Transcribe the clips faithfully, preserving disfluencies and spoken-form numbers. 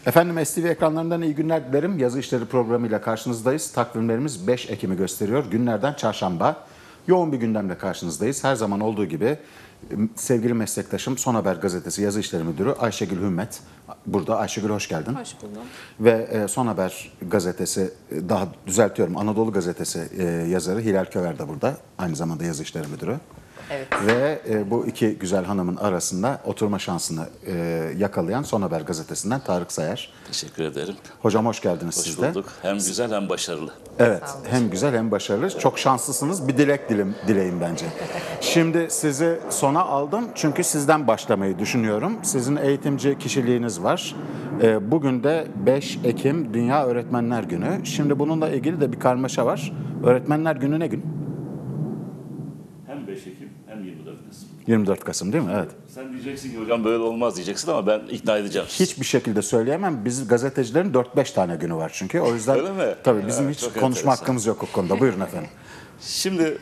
Efendim S T V ekranlarından iyi günler dilerim. Yazı işleri programıyla karşınızdayız. Takvimlerimiz beş Ekim'i gösteriyor. Günlerden çarşamba. Yoğun bir gündemle karşınızdayız. Her zaman olduğu gibi sevgili meslektaşım Son Haber Gazetesi Yazı İşleri Müdürü Ayşegül Hümmet burada. Ayşegül hoş geldin. Hoş buldum. Ve Son Haber Gazetesi, daha düzeltiyorum Anadolu Gazetesi yazarı Hilal Köver de burada. Aynı zamanda Yazı İşleri Müdürü. Evet. Ve e, bu iki güzel hanımın arasında oturma şansını e, yakalayan Son Haber Gazetesi'nden Tarık Sayar. Teşekkür ederim. Hocam hoş geldiniz Hoş siz de. bulduk. Hem güzel hem başarılı. Evet, hem güzel hem başarılı. Çok şanslısınız. Bir dilek dilim, dileyin bence. Şimdi sizi sona aldım çünkü sizden başlamayı düşünüyorum. Sizin eğitimci kişiliğiniz var. E, bugün de beş Ekim Dünya Öğretmenler Günü. Şimdi bununla ilgili de bir karmaşa var. Öğretmenler Günü ne gün? Hem beş Ekim hem yirmi dört Kasım. yirmi dört Kasım değil mi? Evet. Sen diyeceksin ki hocam böyle olmaz diyeceksin ama ben ikna edeceğim. Hiçbir şekilde söyleyemem. Biz gazetecilerin dört beş tane günü var çünkü. O yüzden Öyle mi? tabii bizim Ha, hiç çok konuşma enteresan. hakkımız yok o konuda. Buyurun efendim. Şimdi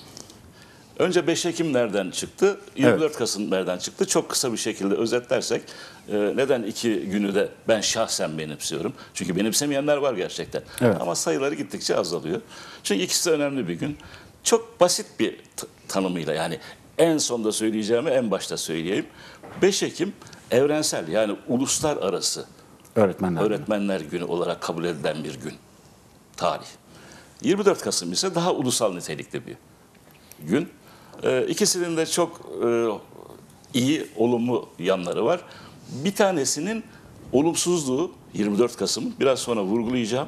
önce beş Ekim nereden çıktı? yirmi dört Evet. Kasım nereden çıktı? Çok kısa bir şekilde özetlersek e, neden iki günü de ben şahsen benimsiyorum? Çünkü benimsemeyenler var gerçekten. Evet. Ama sayıları gittikçe azalıyor. Çünkü ikisi de önemli bir gün. Çok basit bir t- tanımıyla yani en sonda söyleyeceğimi en başta söyleyeyim. beş Ekim evrensel yani uluslararası Öğretmenler Günü. Öğretmenler Günü olarak kabul edilen bir gün. Tarih. yirmi dört Kasım ise daha ulusal nitelikli bir gün. Ee, ikisinin de çok e, iyi, olumlu yanları var. Bir tanesinin olumsuzluğu yirmi dört Kasım biraz sonra vurgulayacağım.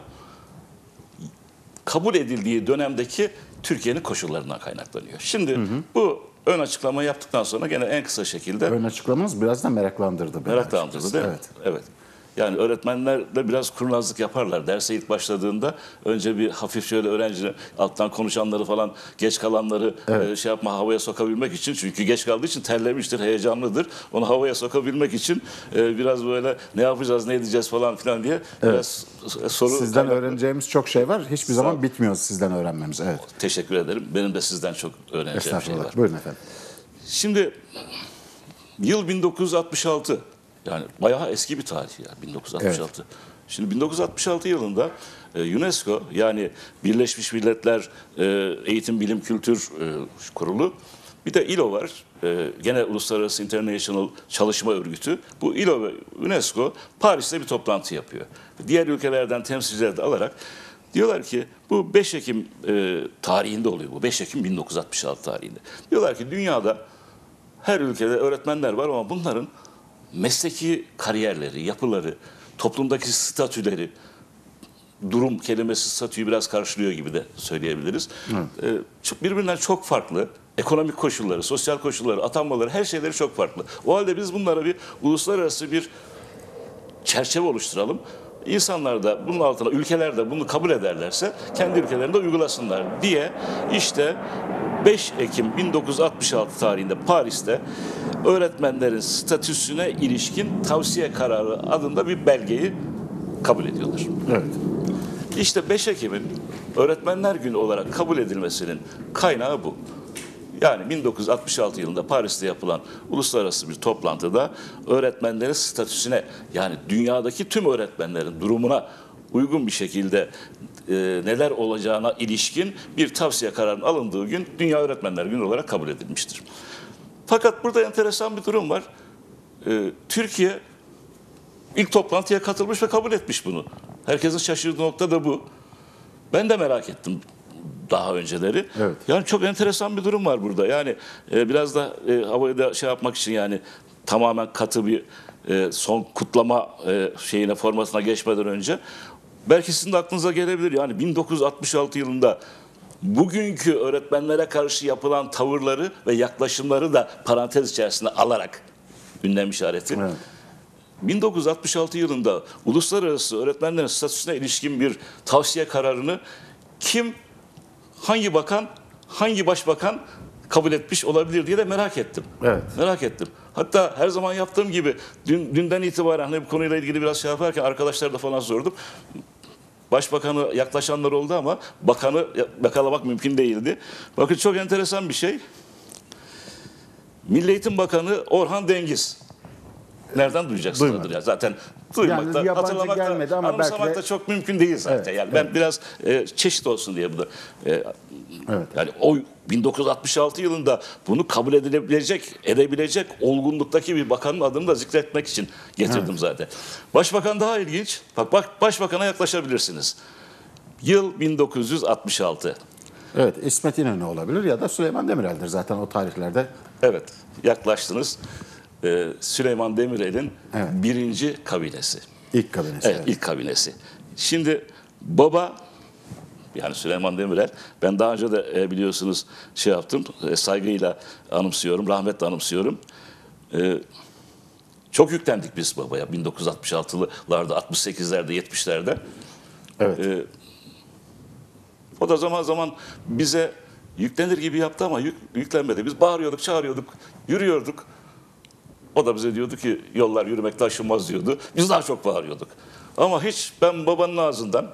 Kabul edildiği dönemdeki Türkiye'nin koşullarından kaynaklanıyor. Şimdi hı hı. bu ön açıklamayı yaptıktan sonra gene en kısa şekilde Ön açıklamanız biraz da meraklandırdı. beni meraklandırdı açıkçası. değil mi? Evet. Evet. Yani öğretmenler de biraz kurnazlık yaparlar. Derse ilk başladığında önce bir hafif şöyle öğrenci alttan konuşanları falan geç kalanları Evet. e, şey yapma havaya sokabilmek için çünkü geç kaldığı için terlemiştir, heyecanlıdır. Onu havaya sokabilmek için e, biraz böyle ne yapacağız, ne edeceğiz falan filan diye biraz soru Sizden kaynaklı. öğreneceğimiz çok şey var. Hiçbir zaman bitmiyor sizden öğrenmemiz. Evet. Teşekkür ederim. Benim de sizden çok öğreneceğim şey var. Estağfurullah. Buyurun efendim. Şimdi yıl bin dokuz yüz altmış altı. Yani bayağı eski bir tarih ya bin dokuz yüz altmış altı. Evet. Şimdi bin dokuz yüz altmış altı yılında e, UNESCO yani Birleşmiş Milletler e, Eğitim Bilim Kültür e, Kurulu bir de İ L O var. E, gene Uluslararası International Çalışma Örgütü. Bu İ L O ve UNESCO Paris'te bir toplantı yapıyor. Diğer ülkelerden temsilcileri de alarak diyorlar ki bu beş Ekim e, tarihinde oluyor bu. beş Ekim bin dokuz yüz altmış altı tarihinde. Diyorlar ki dünyada her ülkede öğretmenler var ama bunların mesleki kariyerleri, yapıları, toplumdaki statüleri, durum kelimesi statüyü biraz karşılıyor gibi de söyleyebiliriz. Ee, çok, birbirinden çok farklı. Ekonomik koşulları, sosyal koşulları, atanmaları her şeyleri çok farklı. O halde biz bunlara bir uluslararası bir çerçeve oluşturalım. İnsanlar da bunun altına, ülkeler de bunu kabul ederlerse kendi ülkelerinde uygulasınlar diye işte beş Ekim bin dokuz yüz altmış altı tarihinde Paris'te öğretmenlerin statüsüne ilişkin tavsiye kararı adında bir belgeyi kabul ediyorlar. Evet. İşte beş Ekim'in Öğretmenler Günü olarak kabul edilmesinin kaynağı bu. Yani bin dokuz yüz altmış altı yılında Paris'te yapılan uluslararası bir toplantıda öğretmenlerin statüsüne yani dünyadaki tüm öğretmenlerin durumuna uygun bir şekilde e, neler olacağına ilişkin bir tavsiye kararının alındığı gün Dünya Öğretmenler Günü olarak kabul edilmiştir. Fakat burada enteresan bir durum var. E, Türkiye ilk toplantıya katılmış ve kabul etmiş bunu. Herkesin şaşırdığı nokta da bu. Ben de merak ettim daha önceleri. Evet. Yani çok enteresan bir durum var burada. Yani e, biraz da e, havayı da şey yapmak için yani tamamen katı bir e, son kutlama e, şeyine formatına geçmeden önce belki sizin de aklınıza gelebilir. Yani bin dokuz yüz altmış altı yılında bugünkü öğretmenlere karşı yapılan tavırları ve yaklaşımları da parantez içerisinde alarak ünlem işareti. Evet. bin dokuz yüz altmış altı yılında uluslararası öğretmenlerin statüsüne ilişkin bir tavsiye kararını kim, hangi bakan, hangi başbakan kabul etmiş olabilir diye de merak ettim. Evet. Merak ettim. Hatta her zaman yaptığım gibi dün, dünden itibaren hani bu konuyla ilgili biraz şey yaparken arkadaşlar da falan sordum. Başbakanı yaklaşanlar oldu ama bakanı yakalamak mümkün değildi. Bakın çok enteresan bir şey. Milli Eğitim Bakanı Orhan Dengiz. nereden duyacaksınız Duymadım. adını ya? Zaten duymak da, Yani yabancı hatırlamak da, gelmedi ama anımsamak belki de- da çok mümkün değil zaten. Evet, yani evet. ben biraz e, çeşit olsun diye bunu. E, Evet. Yani o bin dokuz yüz altmış altı yılında bunu kabul edilebilecek, edebilecek olgunluktaki bir bakanın adını da zikretmek için getirdim Evet. zaten. Başbakan daha ilginç. Bak, bak başbakana yaklaşabilirsiniz. Yıl bin dokuz yüz altmış altı. Evet, İsmet İnönü olabilir ya da Süleyman Demirel'dir zaten o tarihlerde. Evet, yaklaştınız. Ee, Süleyman Demirel'in Evet. birinci kabinesi. İlk kabinesi. Evet, ilk kabinesi. Şimdi baba, yani Süleyman Demirel, ben daha önce de e, biliyorsunuz şey yaptım, e, saygıyla anımsıyorum, rahmetle anımsıyorum. E, çok yüklendik biz babaya bin dokuz yüz altmış altılarda, altmış sekizlerde, yetmişlerde. Evet. E, o da zaman zaman bize yüklenir gibi yaptı ama yük, yüklenmedi. Biz bağırıyorduk, çağırıyorduk, yürüyorduk. O da bize diyordu ki yollar yürümekle aşılmaz diyordu. Biz daha çok bağırıyorduk. Ama hiç ben babanın ağzından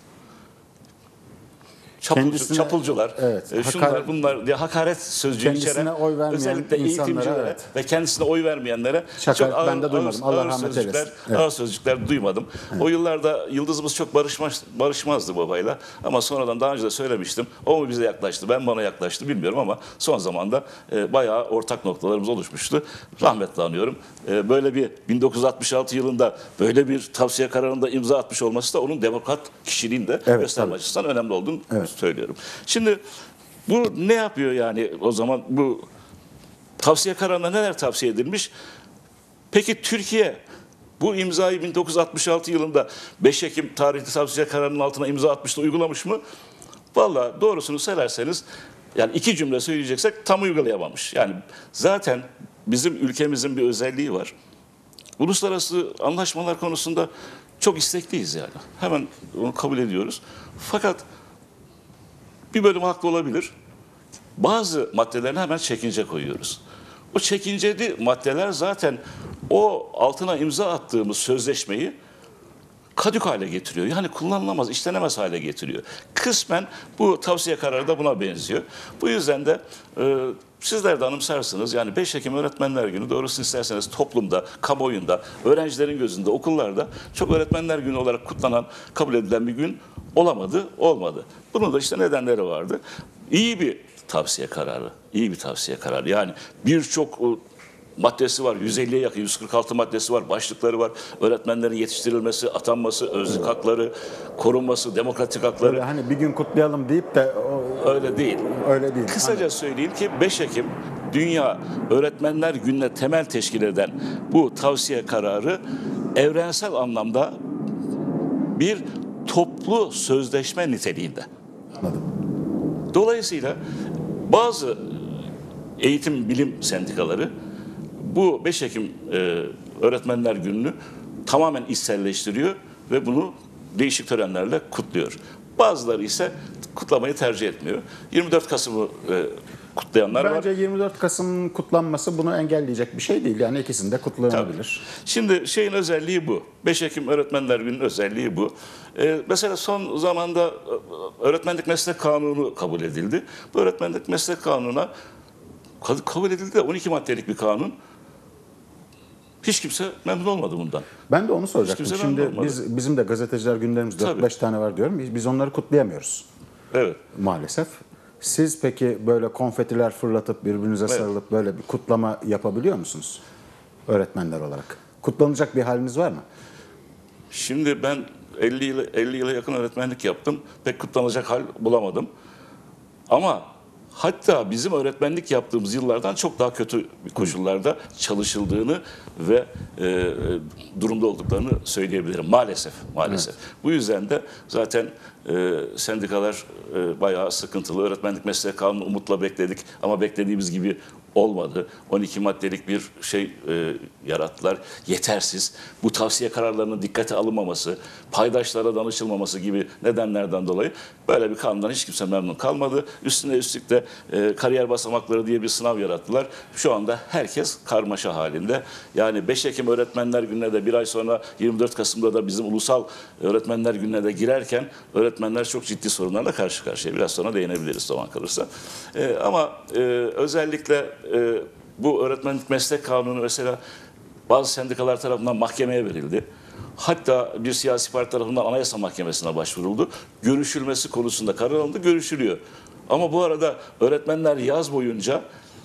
çapulcu, Kendisine- çapulcular, evet, e, şunlar hakaret- bunlar diye hakaret sözcüğü Kendisine içeren oy vermeyen özellikle insanlara, eğitimcilere evet. ve kendisine oy vermeyenlere Şaka- çok ben de duymadım. Allah rahmet sözcükler, eylesin. Evet. ağır sözcükler duymadım. O yıllarda yıldızımız çok barışmaz, barışmazdı babayla ama sonradan daha önce de söylemiştim. O mu bize yaklaştı, ben bana yaklaştı bilmiyorum ama son zamanda e, bayağı ortak noktalarımız oluşmuştu. Rahmetle anıyorum. E, böyle bir bin dokuz yüz altmış altı yılında böyle bir tavsiye kararında imza atmış olması da onun demokrat kişiliğini de Evet, gösterme tabii. açısından önemli olduğunu Evet. söylüyorum. Şimdi bu ne yapıyor yani o zaman bu tavsiye kararında neler tavsiye edilmiş? Peki Türkiye bu imzayı bin dokuz yüz altmış altı yılında beş Ekim tarihli tavsiye kararının altına imza atmıştı, uygulamış mı? Vallahi doğrusunu söylerseniz yani iki cümle söyleyeceksek tam uygulayamamış. Yani zaten bizim ülkemizin bir özelliği var. Uluslararası anlaşmalar konusunda çok istekliyiz yani. Hemen onu kabul ediyoruz. Fakat bir bölüm haklı olabilir. Bazı maddelerine hemen çekince koyuyoruz. O çekinceli maddeler zaten o altına imza attığımız sözleşmeyi kadük hale getiriyor. Yani kullanılamaz, işlenemez hale getiriyor. Kısmen bu tavsiye kararı da buna benziyor. Bu yüzden de e, sizler de anımsarsınız. Yani beş Ekim Öğretmenler Günü doğrusunu isterseniz toplumda, kamuoyunda, öğrencilerin gözünde, okullarda çok Öğretmenler Günü olarak kutlanan, kabul edilen bir gün olamadı, olmadı. Bunun da işte nedenleri vardı. İyi bir tavsiye kararı, iyi bir tavsiye kararı. Yani birçok o, maddesi var. yüz elliye yakın, yüz kırk altı maddesi var. Başlıkları var. Öğretmenlerin yetiştirilmesi, atanması, özlük hakları, korunması, demokratik hakları. Böyle hani bir gün kutlayalım deyip de o, Öyle değil. öyle değil. Kısaca söyleyeyim ki beş Ekim Dünya Öğretmenler Günü'ne temel teşkil eden bu tavsiye kararı evrensel anlamda bir toplu sözleşme niteliğinde. Anladım. Dolayısıyla bazı eğitim bilim sendikaları bu beş Ekim e, Öğretmenler Günü'nü tamamen içselleştiriyor ve bunu değişik törenlerle kutluyor. Bazıları ise kutlamayı tercih etmiyor. yirmi dört Kasım'ı e, kutlayanlar var. Bence yirmi dört Kasım'ın kutlanması bunu engelleyecek bir şey değil. Yani ikisinde kutlanabilir. Şimdi şeyin özelliği bu. beş Ekim Öğretmenler Günü'nün özelliği bu. Ee, mesela son zamanda e, Öğretmenlik Meslek Kanunu kabul edildi. Bu Öğretmenlik Meslek Kanunu'na ka- kabul edildi de on iki maddelik bir kanun. Hiç kimse memnun olmadı bundan. Ben de onu soracaktım. Hiç kimse memnun Şimdi olmadı. biz bizim de gazeteciler günlerimiz dört beş tane var diyorum. Biz, biz onları kutlayamıyoruz Evet. maalesef. Siz peki böyle konfetiler fırlatıp birbirinize sarılıp böyle bir kutlama yapabiliyor musunuz öğretmenler olarak? Kutlanacak bir haliniz var mı? Şimdi ben elli yıla, elli yıla yakın öğretmenlik yaptım. Pek kutlanacak hal bulamadım. Ama hatta bizim öğretmenlik yaptığımız yıllardan çok daha kötü bir koşullarda çalışıldığını ve e, durumda olduklarını söyleyebilirim. Maalesef, maalesef. Evet. Bu yüzden de zaten e, sendikalar e, bayağı sıkıntılı. Öğretmenlik Meslek Kanunu umutla bekledik ama beklediğimiz gibi olmadı. on iki maddelik bir şey e, yarattılar. Yetersiz. Bu tavsiye kararlarının dikkate alınmaması, paydaşlara danışılmaması gibi nedenlerden dolayı böyle bir kanundan hiç kimse memnun kalmadı. Üstüne üstlük de e, kariyer basamakları diye bir sınav yarattılar. Şu anda herkes karmaşa halinde. Yani beş Ekim Öğretmenler Günü'ne de bir ay sonra yirmi dört Kasım'da da bizim Ulusal Öğretmenler Günü'ne de girerken öğretmenler çok ciddi sorunlarla karşı karşıya. Biraz sonra değinebiliriz zaman kalırsa. E, ama e, özellikle e, bu Öğretmenlik Meslek Kanunu mesela bazı sendikalar tarafından mahkemeye verildi. Hatta bir siyasi parti tarafından Anayasa Mahkemesi'ne başvuruldu. Görüşülmesi konusunda karar alındı, görüşülüyor. Ama bu arada öğretmenler yaz boyunca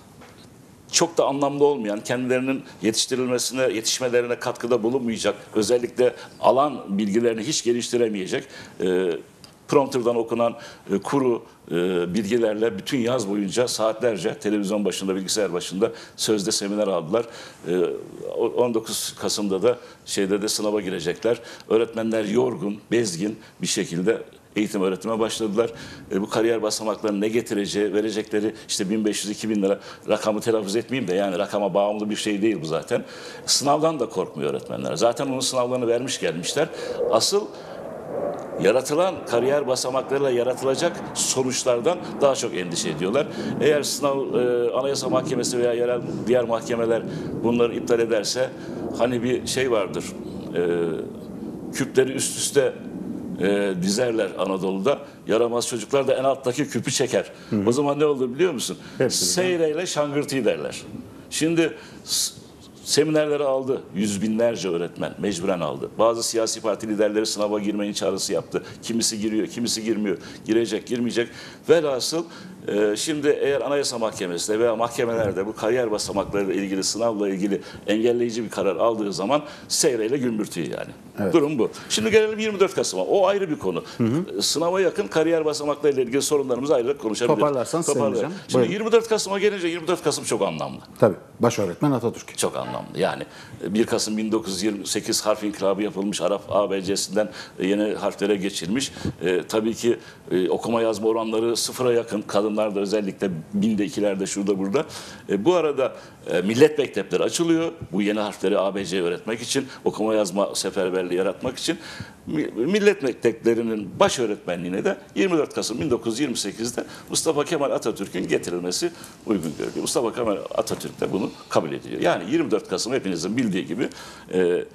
çok da anlamlı olmayan, kendilerinin yetiştirilmesine, yetişmelerine katkıda bulunmayacak, özellikle alan bilgilerini hiç geliştiremeyecek, e, prompterdan okunan e, kuru e, bilgilerle bütün yaz boyunca saatlerce televizyon başında, bilgisayar başında sözde seminer aldılar. E, on dokuz Kasım'da da şeyde de sınava girecekler. Öğretmenler yorgun, bezgin bir şekilde eğitim öğretime başladılar. E, bu kariyer basamaklarının ne getireceği, verecekleri işte bin beş yüz iki bin lira, rakamı telaffuz etmeyeyim de, yani rakama bağımlı bir şey değil bu zaten. Sınavdan da korkmuyor öğretmenler. Zaten onun sınavlarını vermiş gelmişler. Asıl yaratılan kariyer basamaklarıyla yaratılacak sonuçlardan daha çok endişe ediyorlar. Eğer sınav e, Anayasa Mahkemesi veya yerel diğer mahkemeler bunları iptal ederse, hani bir şey vardır, e, küpleri üst üste e, dizerler Anadolu'da, yaramaz çocuklar da en alttaki küpü çeker. Hı hı. O zaman ne olur biliyor musun? Hepsi Seyreyle şangırtıyı derler. Şimdi seminerleri aldı. Yüz binlerce öğretmen mecburen aldı. Bazı siyasi parti liderleri sınava girmeyin çağrısı yaptı. Kimisi giriyor, kimisi girmiyor. Girecek, girmeyecek. Velhasıl e, şimdi eğer Anayasa Mahkemesi'nde veya mahkemelerde bu kariyer basamaklarıyla ilgili, sınavla ilgili engelleyici bir karar aldığı zaman seyreyle gümbürtüyor yani. Evet. Durum bu. Şimdi gelelim yirmi dört Kasım'a. O ayrı bir konu. Hı hı. Sınava yakın kariyer basamaklarıyla ilgili sorunlarımızı ayrı konuşabiliriz. Toparlarsan sevineceğim. Şimdi buyurun. yirmi dört Kasım'a gelince yirmi dört Kasım çok anlamlı. Tabii. Baş öğretmen Atatürk. Çok anlamlı. Yani bir Kasım bin dokuz yüz yirmi sekiz harf inkılabı yapılmış. Arap A B C'sinden yeni harflere geçilmiş. E, tabii ki e, okuma yazma oranları sıfıra yakın. Kadınlarda özellikle binde ikilerde, şurada burada. E, bu arada e, millet mektepleri açılıyor. Bu yeni harfleri A B C öğretmek için, okuma yazma seferberliği yaratmak için. Millet mekteplerinin baş öğretmenliğine de yirmi dört Kasım bin dokuz yüz yirmi sekiz'de Mustafa Kemal Atatürk'ün getirilmesi uygun görülüyor. Mustafa Kemal Atatürk de bunu kabul ediyor. Yani yirmi dört Kasım hepinizin bildiği gibi e,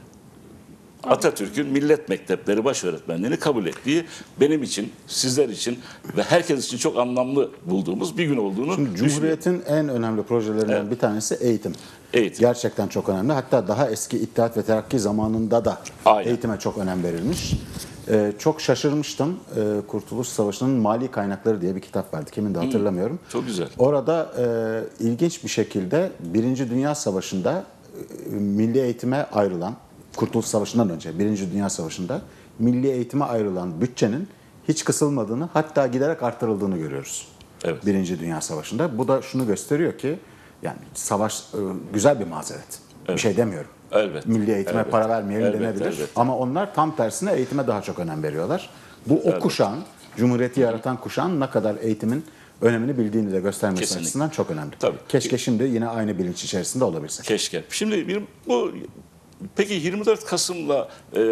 Atatürk'ün millet mektepleri baş öğretmenliğini kabul ettiği, benim için, sizler için ve herkes için çok anlamlı bulduğumuz bir gün olduğunu Şimdi Cumhuriyet'in en önemli projelerinden evet. bir tanesi eğitim. Eğitim. Gerçekten çok önemli. Hatta daha eski İttihat ve Terakki zamanında da Aynen. eğitime çok önem verilmiş. Ee, çok şaşırmıştım. Ee, Kurtuluş Savaşı'nın Mali Kaynakları diye bir kitap vardı. Kimin de hatırlamıyorum. Hmm, çok güzel. Orada e, ilginç bir şekilde Birinci Dünya Savaşı'nda e, milli eğitime ayrılan, Kurtuluş Savaşı'ndan önce Birinci Dünya Savaşı'nda milli eğitime ayrılan bütçenin hiç kısılmadığını, hatta giderek arttırıldığını görüyoruz. Evet. Birinci Dünya Savaşı'nda. Bu da şunu gösteriyor ki yani savaş e, güzel bir mazeret. Evet. Bir şey demiyorum. Elbette. Milli eğitime elbette. para vermeyelim elbette, denebilir. Elbette. Ama onlar tam tersine eğitime daha çok önem veriyorlar. Bu o elbette. kuşağın, Cumhuriyeti yaratan kuşağın ne kadar eğitimin önemini bildiğini de göstermesi Kesinlikle. açısından çok önemli. Tabii. Keşke şimdi yine aynı bilinç içerisinde olabilsek. Keşke. Şimdi bir, bu peki yirmi dört Kasım'la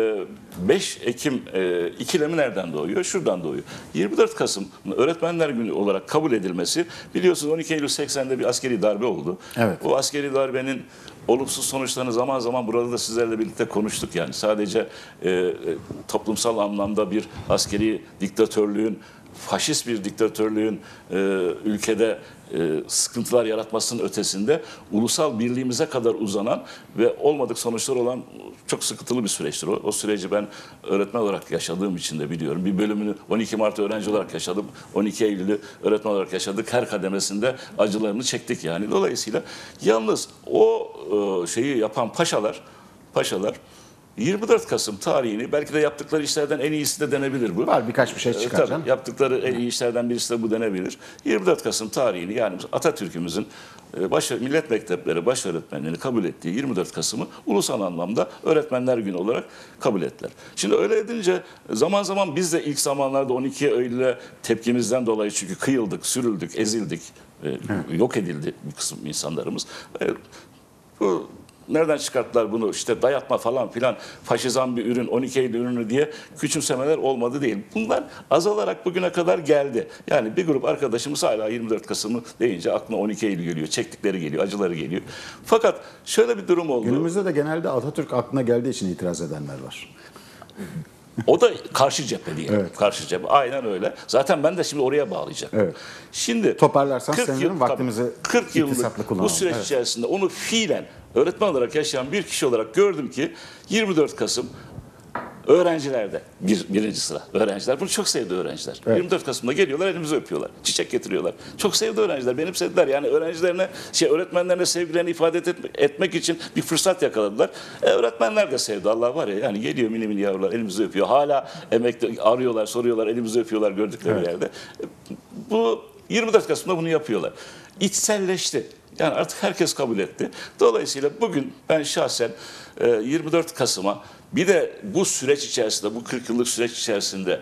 beş Ekim ikilemi nereden doğuyor? Şuradan doğuyor. yirmi dört Kasım Öğretmenler Günü olarak kabul edilmesi, biliyorsunuz on iki Eylül seksen'de bir askeri darbe oldu. Evet. O askeri darbenin olumsuz sonuçlarını zaman zaman burada da sizlerle birlikte konuştuk. Yani sadece e, toplumsal anlamda bir askeri diktatörlüğün, faşist bir diktatörlüğün e, ülkede e, sıkıntılar yaratmasının ötesinde ulusal birliğimize kadar uzanan ve olmadık sonuçlar olan çok sıkıntılı bir süreçtir o. O süreci ben öğretmen olarak yaşadığım için de biliyorum. Bir bölümünü on iki Mart öğrenci olarak yaşadım. on iki Eylül'ü öğretmen olarak yaşadık. Her kademesinde acılarını çektik yani. Dolayısıyla yalnız o e, şeyi yapan paşalar, paşalar yirmi dört Kasım tarihini, belki de yaptıkları işlerden en iyisi de denebilir bu. Var birkaç bir şey çıkaracağım. Tabii, yaptıkları en iyi işlerden birisi de bu denebilir. yirmi dört Kasım tarihini, yani Atatürk'ümüzün baş, millet mektepleri baş öğretmenliğini kabul ettiği yirmi dört Kasım'ı ulusal anlamda Öğretmenler Günü olarak kabul ettiler. Şimdi öyle edince zaman zaman biz de ilk zamanlarda on iki Eylül'e tepkimizden dolayı, çünkü kıyıldık, sürüldük, ezildik, yok edildi bir kısım insanlarımız. Bu nereden çıkarttılar bunu, işte dayatma falan filan, faşizan bir ürün, on iki Eylül ürünü diye küçümsemeler olmadı değil. Bunlar azalarak bugüne kadar geldi. Yani bir grup arkadaşımız hala yirmi dört Kasım'ı deyince aklına on iki Eylül geliyor, çektikleri geliyor, acıları geliyor. Fakat şöyle bir durum oldu. Günümüzde de genelde Atatürk aklına geldiği için itiraz edenler var. O da karşı cephe diye. Evet. Karşı cephe. Aynen öyle. Zaten ben de şimdi oraya bağlayacağım. Evet. Şimdi toparlarsan sevinirim, vaktimizi kırk yıllık bu süreç evet. içerisinde onu fiilen öğretmen olarak yaşayan bir kişi olarak gördüm ki yirmi dört Kasım öğrencilerde bir, birinci sıra öğrenciler bunu çok sevdi öğrenciler. Evet. yirmi dört Kasım'da geliyorlar, elimizi öpüyorlar. Çiçek getiriyorlar. Çok sevdi öğrenciler, benimsediler. Yani öğrencilerine, şey öğretmenlerine sevgilerini ifade et, etmek için bir fırsat yakaladılar. E, öğretmenler de sevdi. Allah var ya, yani geliyor mini mini yavrular, elimizi öpüyor. Hala emekli arıyorlar, soruyorlar, elimizi öpüyorlar gördükleri Evet. yerde. E, bu yirmi dört Kasım'da bunu yapıyorlar. İçselleşti. Yani artık herkes kabul etti. Dolayısıyla bugün ben şahsen e, yirmi dört Kasım'a bir de bu süreç içerisinde, bu kırk yıllık süreç içerisinde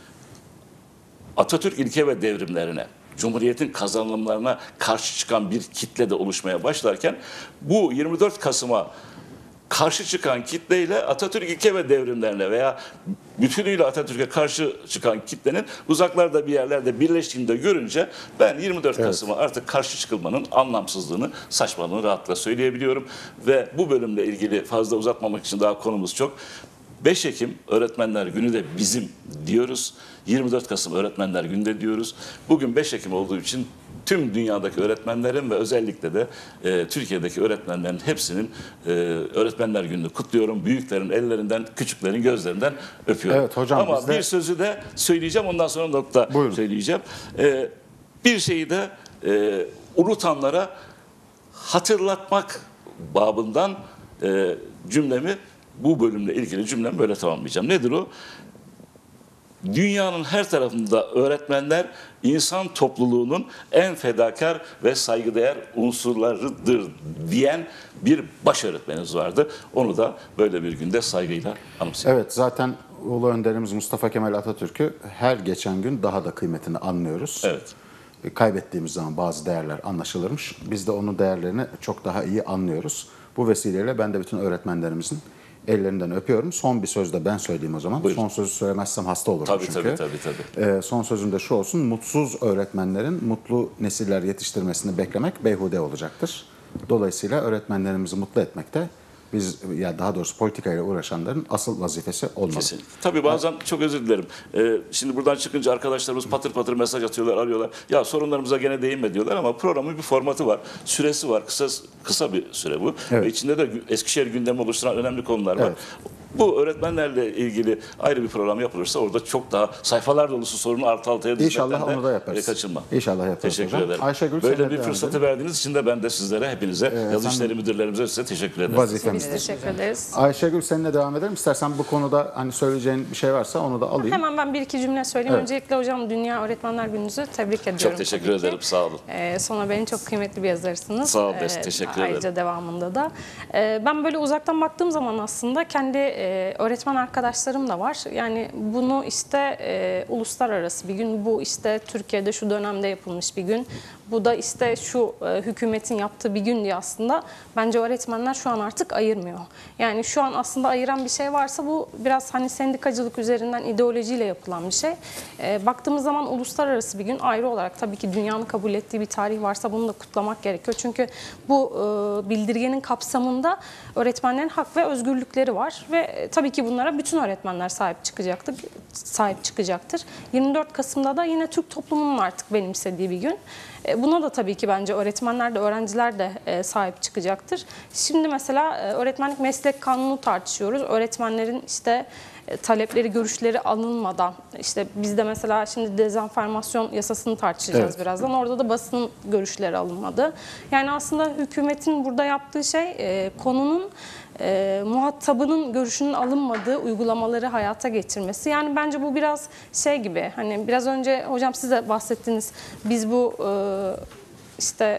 Atatürk ilke ve devrimlerine, Cumhuriyet'in kazanımlarına karşı çıkan bir kitle de oluşmaya başlarken bu yirmi dört Kasım'a karşı çıkan kitleyle Atatürk ilke ve devrimlerine veya bütünüyle Atatürk'e karşı çıkan kitlenin uzaklarda bir yerlerde birleştiğini de görünce ben yirmi dört Kasım'a artık karşı çıkılmanın anlamsızlığını, saçmalığını rahatlıkla söyleyebiliyorum. Ve bu bölümle ilgili fazla uzatmamak için daha konumuz çok. beş Ekim Öğretmenler Günü de bizim diyoruz. yirmi dört Kasım Öğretmenler Günü de diyoruz. Bugün beş Ekim olduğu için tüm dünyadaki öğretmenlerin ve özellikle de e, Türkiye'deki öğretmenlerin hepsinin e, Öğretmenler Günü'nü kutluyorum. Büyüklerin ellerinden, küçüklerin gözlerinden öpüyorum. Evet hocam, Ama biz de... bir sözü de söyleyeceğim, ondan sonra nokta Buyurun. söyleyeceğim. E, bir şeyi de e, unutanlara hatırlatmak babından e, cümlemi, bu bölümle ilgili cümlemi böyle tamamlayacağım. Nedir o? Dünyanın her tarafında öğretmenler insan topluluğunun en fedakar ve saygıdeğer unsurlarıdır diyen bir baş öğretmenimiz vardı. Onu da böyle bir günde saygıyla anımsıyorum. Evet, zaten Ulu Önderimiz Mustafa Kemal Atatürk'ü her geçen gün daha da kıymetini anlıyoruz. Evet. Kaybettiğimiz zaman bazı değerler anlaşılırmış. Biz de onun değerlerini çok daha iyi anlıyoruz. Bu vesileyle ben de bütün öğretmenlerimizin ellerinden öpüyorum. Son bir söz de ben söyleyeyim o zaman. Buyurun. Son sözü söylemezsem hasta olurum Tabii, çünkü. tabii, tabii, tabii. Ee, son sözüm de şu olsun. Mutsuz öğretmenlerin mutlu nesiller yetiştirmesini beklemek beyhude olacaktır. Dolayısıyla öğretmenlerimizi mutlu etmek de biz, ya daha doğrusu politikayla uğraşanların asıl vazifesi olmalı. Kesinlikle. Tabii bazen çok özür dilerim. Ee, şimdi buradan çıkınca arkadaşlarımız patır patır mesaj atıyorlar, arıyorlar. Ya sorunlarımıza gene değinme diyorlar ama programın bir formatı var, süresi var. Kısa kısa bir süre bu. Evet. Ve içinde de Eskişehir gündemi oluşturan önemli konular var. Evet. Bu öğretmenlerle ilgili ayrı bir program yapılırsa orada çok daha sayfalar dolusu sorunu artı altıya dizmekten İnşallah de onu da yaparız. kaçınma. İnşallah yaparız Teşekkür hocam. ederim. Ayşegül, böyle seninle bir devam fırsatı edelim. verdiğiniz için de ben de sizlere, hepinize, yazı işleri müdürlerimize size teşekkür ederim. Biz Vazifemizdir. de teşekkür ederiz. Ayşegül, seninle devam edelim. İstersen bu konuda hani söyleyeceğin bir şey varsa onu da alayım. Hemen ben bir iki cümle söyleyeyim. Evet. Öncelikle hocam Dünya Öğretmenler Günü'nüzü tebrik ediyorum. Çok teşekkür tabii ki. ederim. Sağ olun. Ee, sonra beni çok kıymetli bir yazarısınız. Sağ ol, Bes, teşekkür ederim. Ayrıca devamında da. Ee, ben böyle uzaktan baktığım zaman aslında kendi e, öğretmen arkadaşlarım da var. Yani bunu işte e, uluslararası bir gün, bu işte Türkiye'de şu dönemde yapılmış bir gün, bu da işte şu e, hükümetin yaptığı bir gün diye aslında bence öğretmenler şu an artık ayırmıyor. Yani şu an aslında ayıran bir şey varsa bu biraz hani sendikacılık üzerinden ideolojiyle yapılan bir şey. E, baktığımız zaman uluslararası bir gün ayrı olarak tabii ki dünyanın kabul ettiği bir tarih varsa bunu da kutlamak gerekiyor. Çünkü bu e, bildirgenin kapsamında öğretmenlerin hak ve özgürlükleri var ve e, tabii ki bunlara bütün öğretmenler sahip çıkacaktır. Sahip çıkacaktır. yirmi dört Kasım'da da yine Türk toplumunun artık benimsediği bir gün. Buna da tabii ki bence öğretmenler de öğrenciler de sahip çıkacaktır. Şimdi mesela öğretmenlik meslek kanunu tartışıyoruz. Öğretmenlerin işte talepleri, görüşleri alınmadan, işte bizde mesela şimdi dezenformasyon yasasını tartışacağız Evet. birazdan. Orada da basının görüşleri alınmadı. Yani aslında hükümetin burada yaptığı şey konunun E, muhatabının görüşünün alınmadığı uygulamaları hayata geçirmesi. Yani bence bu biraz şey gibi, hani biraz önce hocam siz de bahsettiniz, biz bu e, işte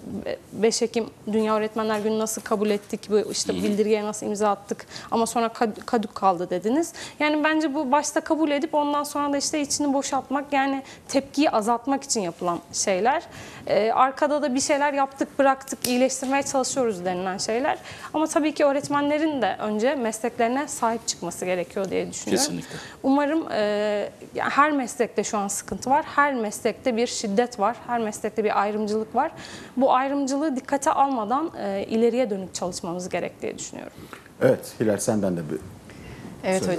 beş Ekim Dünya Öğretmenler Günü nasıl kabul ettik, bu işte bildirgeye nasıl imza attık ama sonra kadük kaldı dediniz. Yani bence bu başta kabul edip ondan sonra da işte içini boşaltmak, yani tepkiyi azaltmak için yapılan şeyler. Ee, arkada da bir şeyler yaptık, bıraktık, iyileştirmeye çalışıyoruz denilen şeyler. Ama tabii ki öğretmenlerin de önce mesleklerine sahip çıkması gerekiyor diye düşünüyorum. Kesinlikle. Umarım e, her meslekte şu an sıkıntı var. Her meslekte bir şiddet var. Her meslekte bir ayrımcılık var. Bu ayrımcılığı dikkate almadan e, ileriye dönük çalışmamız gerek diye düşünüyorum. Evet, Hilal, senden de bir Evet Söyle hocam. onu.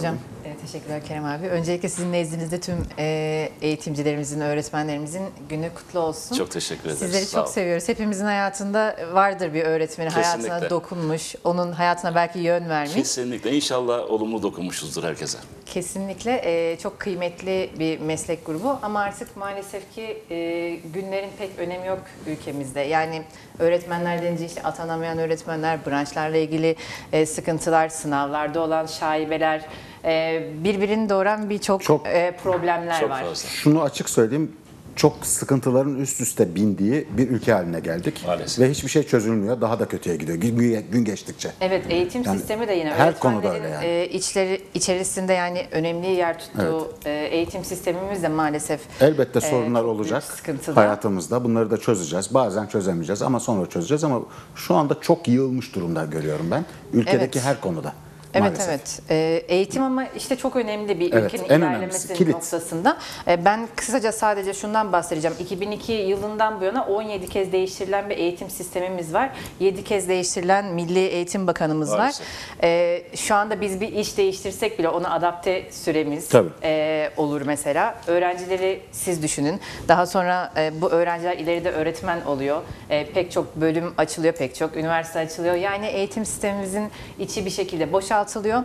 Evet, teşekkürler Kerem abi. Öncelikle sizin nezdinizde tüm e, eğitimcilerimizin, öğretmenlerimizin günü kutlu olsun. Çok teşekkür ederiz. Sizleri Sağ çok olun. seviyoruz. Hepimizin hayatında vardır bir öğretmeni, Kesinlikle. hayatına dokunmuş, onun hayatına belki yön vermiş. Kesinlikle. İnşallah olumlu dokunmuşuzdur herkese. Kesinlikle e, çok kıymetli bir meslek grubu ama artık maalesef ki e, günlerin pek önemi yok ülkemizde. Yani öğretmenler denince işte atanamayan öğretmenler, branşlarla ilgili e, sıkıntılar, sınavlarda olan şaibeler, e, birbirini doğuran birçok Çok- e, problemler Çok var. fazla. Şunu açık söyleyeyim, çok sıkıntıların üst üste bindiği bir ülke haline geldik. Maalesef. Ve hiçbir şey çözülmüyor, daha da kötüye gidiyor gün, gün geçtikçe. Evet, eğitim Yani sistemi de yine her konuda öğretmenlerin öyle yani. e, içleri içerisinde yani önemli yer tuttuğu e, eğitim sistemimiz de maalesef Elbette e, sorunlar çok büyük olacak sıkıntıda. hayatımızda. Bunları da çözeceğiz. Bazen çözemeyeceğiz ama sonra çözeceğiz. Ama şu anda çok yığılmış durumda görüyorum ben. Ülkedeki Evet. her konuda. Evet maalesef. evet. Ee, eğitim ama işte çok önemli bir Evet, ülkenin en önemlisi, ilerlemesi kilit. noktasında. Ee, ben kısaca sadece şundan bahsedeceğim. iki bin iki yılından bu yana on yedi kez değiştirilen bir eğitim sistemimiz var. yedi kez değiştirilen Milli Eğitim Bakanımız Maalesef. var. Ee, şu anda biz bir iş değiştirsek bile ona adapte süremiz Tabii. e, olur mesela. Öğrencileri siz düşünün. Daha sonra e, bu öğrenciler ileride öğretmen oluyor. E, pek çok bölüm açılıyor, pek çok üniversite açılıyor. Yani eğitim sistemimizin içi bir şekilde boşaltılıyor.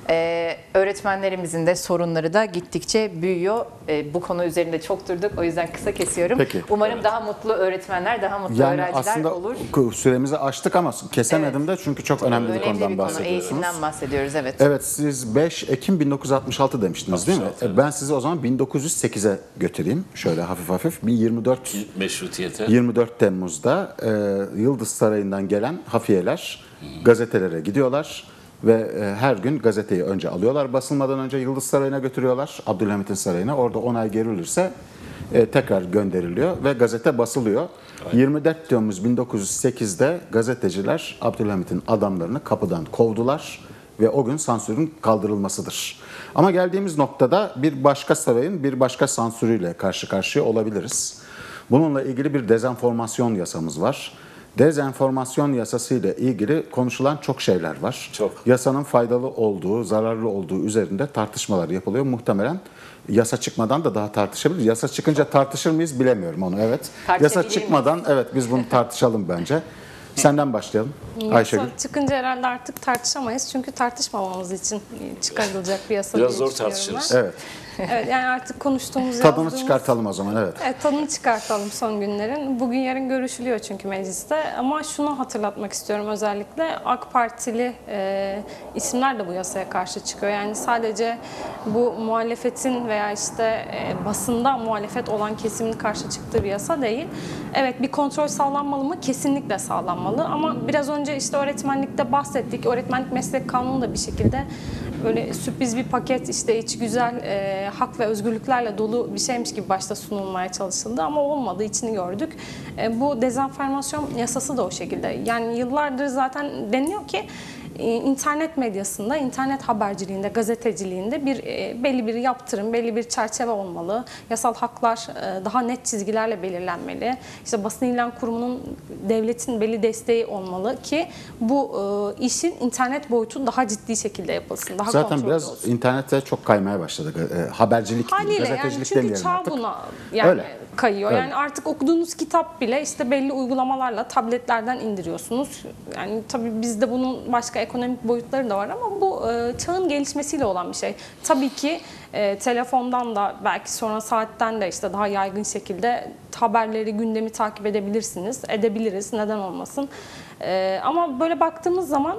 E, öğretmenlerimizin de sorunları da gittikçe büyüyor. E, bu konu üzerinde çok durduk. O yüzden kısa kesiyorum. Peki. Umarım daha mutlu öğretmenler, daha mutlu Yani öğrenciler aslında olur. süremizi açtık ama kesemedim de çünkü çok önemli bir Önemli konudan bir konu. bahsediyorsunuz. Eğitimden bahsediyoruz, evet. Evet, siz beş Ekim bin dokuz yüz altmış altı demiştiniz değil mi? altmış altı, evet. Ben sizi o zaman bin dokuz yüz sekize götüreyim. Şöyle hafif hafif. bin yirmi dört Meşrutiyete. yirmi dört Temmuz'da e, Yıldız Sarayı'ndan gelen hafiyeler gazetelere gidiyorlar ve e, her gün gazeteyi önce alıyorlar. Basılmadan önce Yıldız Sarayı'na götürüyorlar. Abdülhamit'in sarayına. Orada onay gerilirse e, tekrar gönderiliyor ve gazete basılıyor. yirmi dört Temmuz bin dokuz yüz sekizde gazeteciler Abdülhamit'in adamlarını kapıdan kovdular ve o gün sansürün kaldırılmasıdır. Ama geldiğimiz noktada bir başka sarayın bir başka sansürüyle karşı karşıya olabiliriz. Bununla ilgili bir dezenformasyon yasamız var. Dezenformasyon yasası ile ilgili konuşulan çok şeyler var. Çok. Yasanın faydalı olduğu, zararlı olduğu üzerinde tartışmalar yapılıyor. Muhtemelen yasa çıkmadan da daha tartışabiliriz. Yasa çıkınca tartışır mıyız bilemiyorum onu, evet. Tartışabilir Yasa çıkmadan evet biz bunu tartışalım bence. Senden başlayalım Ayşegül. Yasa çıkınca herhalde artık tartışamayız. Çünkü tartışmamamız için çıkarılacak bir yasa Biraz diye zor düşünüyorum tartışırız. ben. Evet. Evet, yani artık konuştuğumuz, Tadını yazdığımız... çıkartalım o zaman, evet. Evet, tadını çıkartalım son günlerin. Bugün yarın görüşülüyor çünkü mecliste. Ama şunu hatırlatmak istiyorum özellikle. AK Partili e, isimler de bu yasaya karşı çıkıyor. Yani sadece bu muhalefetin veya işte e, basında muhalefet olan kesimin karşı çıktığı bir yasa değil. Evet, bir kontrol sağlanmalı mı? Kesinlikle sağlanmalı. Ama biraz önce işte öğretmenlikte bahsettik. Öğretmenlik meslek kanunu da bir şekilde böyle sürpriz bir paket, işte içi güzel e, hak ve özgürlüklerle dolu bir şeymiş gibi başta sunulmaya çalışıldı ama olmadı, içini gördük. E, bu dezenformasyon yasası da o şekilde. Yani yıllardır zaten deniyor ki e, internet medyasında, internet haberciliğinde, gazeteciliğinde bir e, belli bir yaptırım, belli bir çerçeve olmalı. Yasal haklar e, daha net çizgilerle belirlenmeli. İşte basın ilan kurumunun, devletin belli desteği olmalı ki bu e, işin internet boyutu daha ciddi şekilde yapılsın. Daha Zaten kontrollü biraz olsun. internette çok kaymaya başladı. E, habercilik değil, Haliyle yani gazetecilik çünkü demeyelim çağ artık. buna yani Öyle. kayıyor. Öyle. Yani artık okuduğunuz kitap bile işte belli uygulamalarla tabletlerden indiriyorsunuz. Yani tabii bizde bunun başka ekonomik boyutları da var ama bu e, çağın gelişmesiyle olan bir şey. Tabii ki e, telefondan da belki sonra saatten de işte daha yaygın şekilde haberleri, gündemi takip edebilirsiniz. Edebiliriz. Neden olmasın? E, ama böyle baktığımız zaman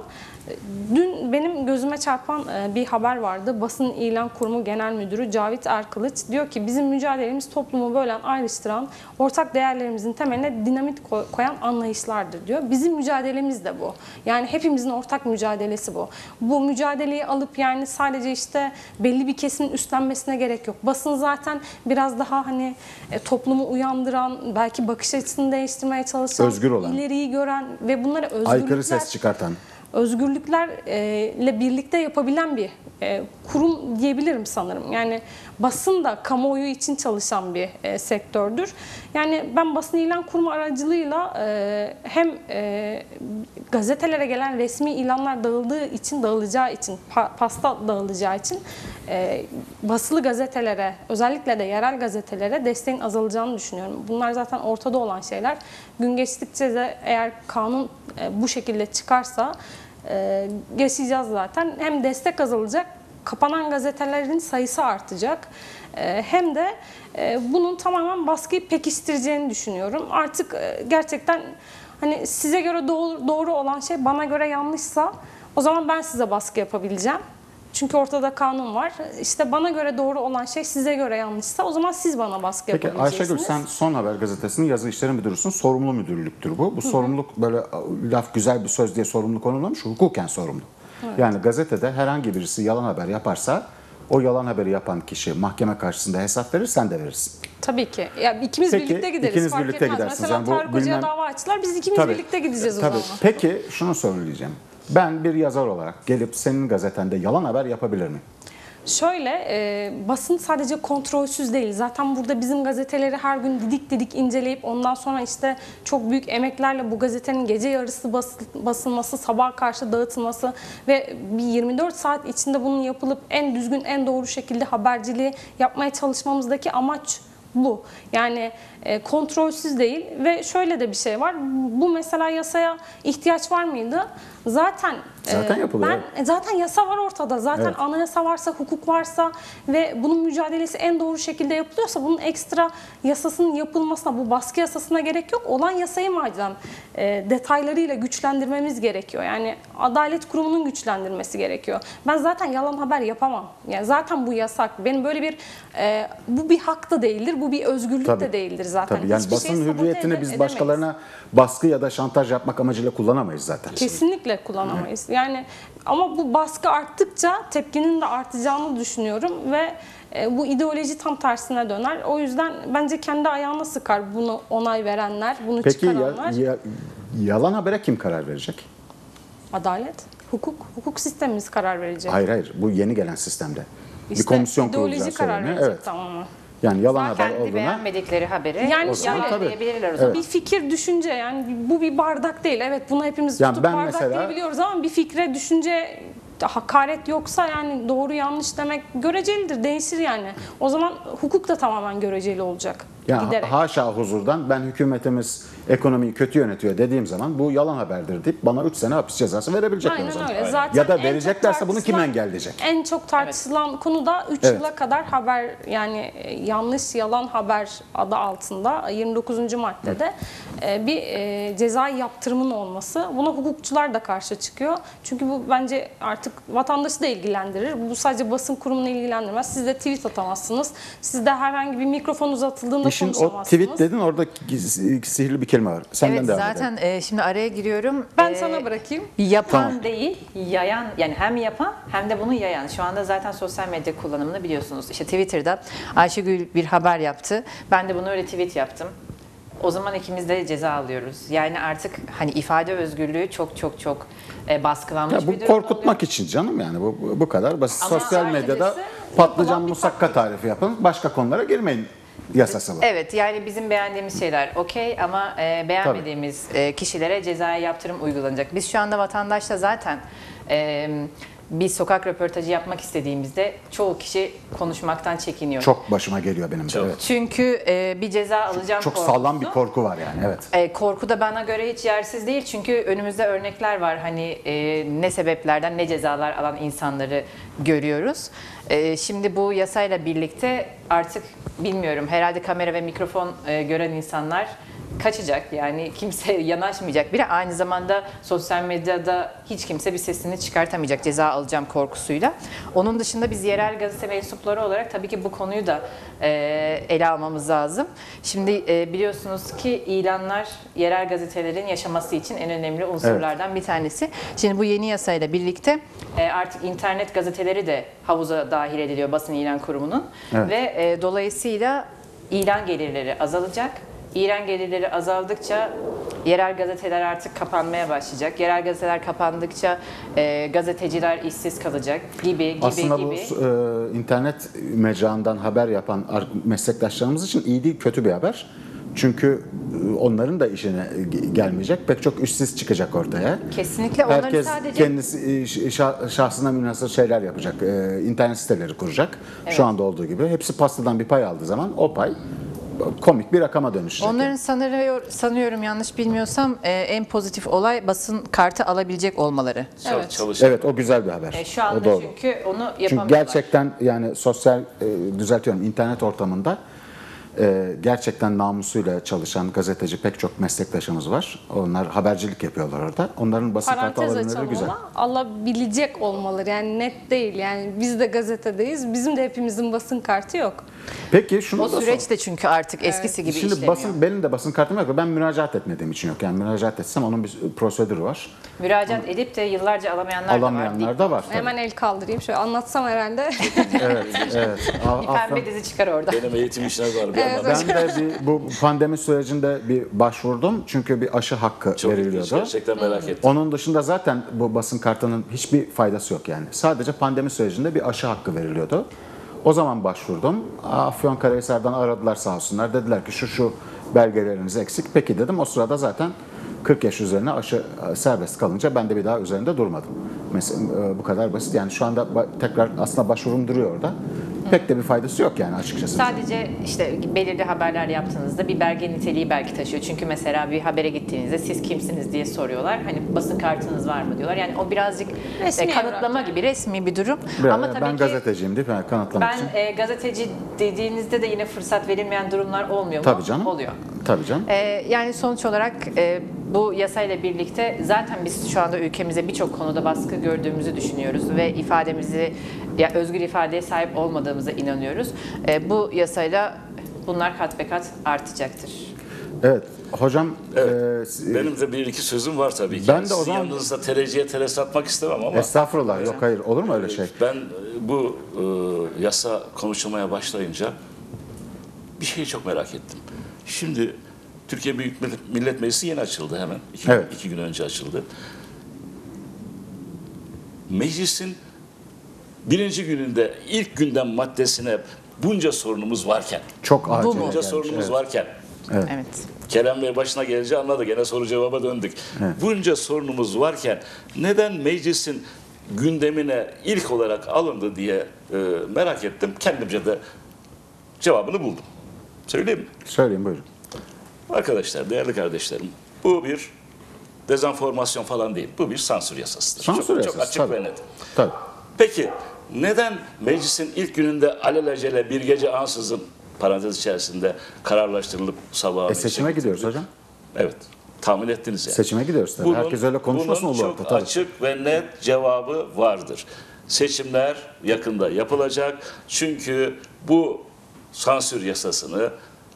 dün benim gözüme çarpan bir haber vardı. Basın İlan Kurumu Genel Müdürü Cavit Erkılıç diyor ki bizim mücadelemiz toplumu bölen, ayrıştıran, ortak değerlerimizin temeline dinamit koyan anlayışlardır diyor. Bizim mücadelemiz de bu. Yani hepimizin ortak mücadelesi bu. Bu mücadeleyi alıp yani sadece işte belli bir kesimin üstlenmesine gerek yok. Basın zaten biraz daha hani toplumu uyandıran, belki bakış açısını değiştirmeye çalışan, Özgür olan, ileriyi gören ve bunlara özgürlükler... aykırı ses çıkartan. özgürlüklerle birlikte yapabilen bir kurum diyebilirim sanırım. Yani basın da kamuoyu için çalışan bir e, sektördür. Yani ben basın ilan kurumu aracılığıyla e, hem e, gazetelere gelen resmi ilanlar dağıldığı için, dağılacağı için, pa, pasta dağılacağı için e, basılı gazetelere, özellikle de yerel gazetelere desteğin azalacağını düşünüyorum. Bunlar zaten ortada olan şeyler. Gün geçtikçe de eğer kanun e, bu şekilde çıkarsa e, yaşayacağız zaten. Hem destek azalacak, kapanan gazetelerin sayısı artacak. E, hem de e, bunun tamamen baskıyı pekiştireceğini düşünüyorum. Artık e, gerçekten hani size göre doğru, doğru olan şey bana göre yanlışsa o zaman ben size baskı yapabileceğim. Çünkü ortada kanun var. İşte bana göre doğru olan şey size göre yanlışsa o zaman siz bana baskı Peki yapabileceksiniz. Ayşegül, sen Son Haber gazetesinin yazı işleri müdürüsün. Sorumlu müdürlüktür bu. Bu sorumluluk böyle laf güzel bir söz diye sorumlu konulmamış. Hukuken sorumlu. Evet. Yani gazetede herhangi birisi yalan haber yaparsa o yalan haberi yapan kişi mahkeme karşısında hesap verir, sen de verirsin. Tabii ki. Ya ikimiz Peki, birlikte gideriz. ikiniz fark birlikte etmez. gidersiniz. Mesela Yani bu Tarık Hoca'ya bilmem- dava açtılar. Biz ikimiz Tabii, birlikte gideceğiz o tabii. zaman. Peki şunu söyleyeceğim. Ben bir yazar olarak gelip senin gazetende yalan haber yapabilir miyim? Şöyle, e, basın sadece kontrolsüz değil. Zaten burada bizim gazeteleri her gün didik didik inceleyip ondan sonra işte çok büyük emeklerle bu gazetenin gece yarısı bas, basılması, sabaha karşı dağıtılması ve bir yirmi dört saat içinde bunun yapılıp en düzgün, en doğru şekilde haberciliği yapmaya çalışmamızdaki amaç bu. Yani e, kontrolsüz değil ve şöyle de bir şey var. Bu mesela yasaya ihtiyaç var mıydı? Zaten Zaten e, yapılıyor, Ben evet. zaten yasa var ortada. Zaten Evet. anayasa varsa, hukuk varsa ve bunun mücadelesi en doğru şekilde yapılıyorsa bunun ekstra yasasının yapılmasına, bu baskı yasasına gerek yok. Olan yasayı madem e, detaylarıyla güçlendirmemiz gerekiyor. Yani Adalet Kurumu'nun güçlendirmesi gerekiyor. Ben zaten yalan haber yapamam. Yani zaten bu yasak. Benim böyle bir e, bu bir hak da değildir, bu bir özgürlük Tabii. de değildir zaten. Tabii yani Hiçbir şeyi basın sabote hürriyetini ede- biz edemeyiz. başkalarına baskı ya da şantaj yapmak amacıyla kullanamayız zaten. Kesinlikle kullanamayız. Yani ama bu baskı arttıkça tepkinin de artacağını düşünüyorum ve e, bu ideoloji tam tersine döner. O yüzden bence kendi ayağına sıkar bunu onay verenler, bunu Peki ya, çıkaranlar. ya- yalan habere kim karar verecek? Adalet, hukuk, hukuk sistemimiz karar verecek. Hayır hayır, bu yeni gelen sistemde. İşte bir komisyon ideoloji kurulacak karar söyleniyor. verecek Evet. tamamen. Yani yalan haber Kendi olduğuna beğenmedikleri haberi Yani o zaman zaman tabii. diyebilirler o zaman. Bir fikir, düşünce yani bu bir bardak değil. Evet bunu hepimiz Yani tutup ben bardak mesela- diyebiliyoruz ama bir fikre, düşünce hakaret yoksa yani doğru yanlış demek görecelidir, değişir yani. O zaman hukuk da tamamen göreceli olacak. ya giderek. haşa huzurdan ben hükümetimiz ekonomiyi kötü yönetiyor dediğim zaman bu yalan haberdir deyip bana üç sene hapis cezası verebilecekler o Aynen zaman. öyle. Zaten Ya da en çok vereceklerse bunu kim tartışılan- engelleyecek? En çok tartışılan konu da üç Evet. yıla kadar haber yani e, yanlış yalan haber adı altında yirmi dokuzuncu maddede e, bir e, cezai yaptırımın olması. Buna hukukçular da karşı çıkıyor. Çünkü bu bence artık vatandaşı da ilgilendirir. Bu sadece basın kurumunu ilgilendirmez. Siz de tweet atamazsınız. Siz de herhangi bir mikrofon uzatıldığında İşin o konuşamazsınız. tweet dedin, orada gi- sihirli bir kelime var. Senden Evet devam zaten edelim. e, şimdi araya giriyorum. Ben E, sana bırakayım. Yapan Tamam. değil, yayan yani hem yapan hem de bunu yayan. Şu anda zaten sosyal medya kullanımını biliyorsunuz. İşte Twitter'da Ayşegül bir haber yaptı. Ben de bunu öyle tweet yaptım. O zaman ikimiz de ceza alıyoruz. Yani artık hani ifade özgürlüğü çok çok çok e, baskılanmış Ya bir bu durum korkutmak oluyor. için canım, yani bu bu- bu kadar basit. Ama Sosyal sadece medyada birisi patlıcan yapılan bir musakka tarifi yapın. Başka konulara girmeyin yasası var. Evet yani bizim beğendiğimiz şeyler okey ama e, beğenmediğimiz e, kişilere cezai yaptırım uygulanacak. Biz şu anda vatandaşla zaten e, bir sokak röportajı yapmak istediğimizde çoğu kişi konuşmaktan çekiniyor. Çok başıma geliyor benim de. Çok. Evet. Çünkü e, bir ceza alacağım Çok korkusu. sağlam bir korku var yani, evet. E, korku da bana göre hiç yersiz değil çünkü önümüzde örnekler var hani e, ne sebeplerden ne cezalar alan insanları görüyoruz. E, şimdi bu yasayla birlikte artık bilmiyorum herhalde kamera ve mikrofon e, gören insanlar kaçacak yani kimse yanaşmayacak. Bir de aynı zamanda sosyal medyada hiç kimse bir sesini çıkartamayacak ceza alacağım korkusuyla. Onun dışında biz yerel gazete mensupları olarak tabii ki bu konuyu da e, ele almamız lazım. Şimdi e, biliyorsunuz ki ilanlar yerel gazetelerin yaşaması için en önemli unsurlardan bir tanesi. Şimdi bu yeni yasayla birlikte e, artık internet gazeteleri de havuza dahil ediliyor basın ilan kurumunun Evet. ve e, dolayısıyla ilan gelirleri azalacak. İran gelirleri azaldıkça yerel gazeteler artık kapanmaya başlayacak. Yerel gazeteler kapandıkça e, gazeteciler işsiz kalacak gibi gibi Aslında gibi. bu e, internet mecrandan haber yapan ar- meslektaşlarımız için iyi değil, kötü bir haber. Çünkü e, onların da işine ge- gelmeyecek. Pek çok işsiz çıkacak ortaya. Kesinlikle onların Herkes sadece kendisi e, şah- şahsına münhasır şeyler yapacak. E, internet siteleri kuracak. Evet. Şu anda olduğu gibi. Hepsi pastadan bir pay aldığı zaman o pay komik bir rakama dönüşecek. onların sanıyor, sanıyorum yanlış bilmiyorsam e, en pozitif olay basın kartı alabilecek olmaları. Evet. Çalışan. Evet, o güzel bir haber. E, şu O anda doğru. çünkü onu Çünkü yapamıyorlar. gerçekten yani sosyal e, düzeltiyorum internet ortamında e, gerçekten namusuyla çalışan gazeteci pek çok meslektaşımız var. Onlar habercilik yapıyorlar orada. Onların basın kartı Parantez alabilmeleri açalım güzel. ama alabilecek olmaları, yani net değil. Yani biz de gazetedeyiz, bizim de hepimizin basın kartı yok. Peki şunu O da süreç sor- de çünkü artık eskisi gibi Şimdi işlemiyor. basın benim de basın kartım yok. Ben müracaat etmediğim için yok. Yani müracaat etsem onun bir prosedürü var. Müracaat edip de yıllarca alamayanlar, da var. Alamayanlar da var. tabii. Hemen el kaldırayım, şöyle anlatsam herhalde. Evet, evet. A- Bir Afyon- pembe dizi çıkar orada. Benim eğitim işine var bir Evet, yandan. Ben de bir, bu pandemi sürecinde bir başvurdum. Çünkü bir aşı hakkı Çok ilginç. veriliyordu. Gerçekten merak ettim. Onun dışında zaten bu basın kartının hiçbir faydası yok yani. Sadece pandemi sürecinde bir aşı hakkı veriliyordu. O zaman başvurdum. Afyonkarahisar'dan aradılar sağ olsunlar. Dediler ki şu şu belgeleriniz eksik. Peki dedim. O sırada zaten kırk yaş üzerine aşı serbest kalınca ben de bir daha üzerinde durmadım. Mesela e, bu kadar basit. Yani şu anda ba- tekrar aslında başvurum duruyor orada. Pek de bir faydası yok yani açıkçası. Sadece işte belirli haberler yaptığınızda bir belge niteliği belki taşıyor. Çünkü mesela bir habere gittiğinizde siz kimsiniz diye soruyorlar. Hani basın kartınız var mı diyorlar. Yani o birazcık Resmi e, kanıtlama evrak. gibi resmi bir durum. Biraz- Ama tabii ben ki gazeteciyim değil mi? Yani kanıtlamak ben için. e, gazeteci dediğinizde de yine fırsat verilmeyen durumlar olmuyor mu? Tabii canım. Oluyor. Tabii canım. Ee, yani sonuç olarak e, bu yasayla birlikte zaten biz şu anda ülkemize birçok konuda baskı gördüğümüzü düşünüyoruz ve ifademizi, ya özgür ifadeye sahip olmadığımıza inanıyoruz. E, bu yasayla bunlar kat be kat artacaktır. Evet. Hocam Evet. e, si- Benim de bir iki sözüm var tabii ki. Ben de o Sizin zaman- yanınızda tereciye tere satmak istemem ama estağfurullah yok hayır olur mu öyle şey? ben e, bu e, yasa konuşulmaya başlayınca bir şeyi çok merak ettim. Şimdi Türkiye Büyük Millet Meclisi yeni açıldı hemen. İki, Evet. iki gün önce açıldı. Meclisin birinci gününde ilk gündem maddesine bunca sorunumuz varken, Çok acil. mu? bunca gelmiş, sorunumuz evet. varken, Evet. Kerem Bey başına geleceği anladı. Gene soru cevaba döndük. Bunca sorunumuz varken neden meclisin gündemine ilk olarak alındı diye e, merak ettim. Kendimce de cevabını buldum. Söyleyeyim mi? Söyleyin buyurun. Arkadaşlar, değerli kardeşlerim, bu bir dezenformasyon falan değil. Bu bir sansür yasasıdır. Sansür çok, yasası, çok açık tabii. ve net. Tabii. Peki neden meclisin ilk gününde alelacele bir gece ansızın parantez içerisinde kararlaştırılıp sabaha E, seçime gidiyoruz hocam. Evet. Tahmin ettiniz yani. Seçime gidiyoruz tabii. Herkes öyle konuşmasın bunun olur çok orada, tabii. açık ve net cevabı vardır. Seçimler yakında yapılacak. Çünkü bu sansür yasasını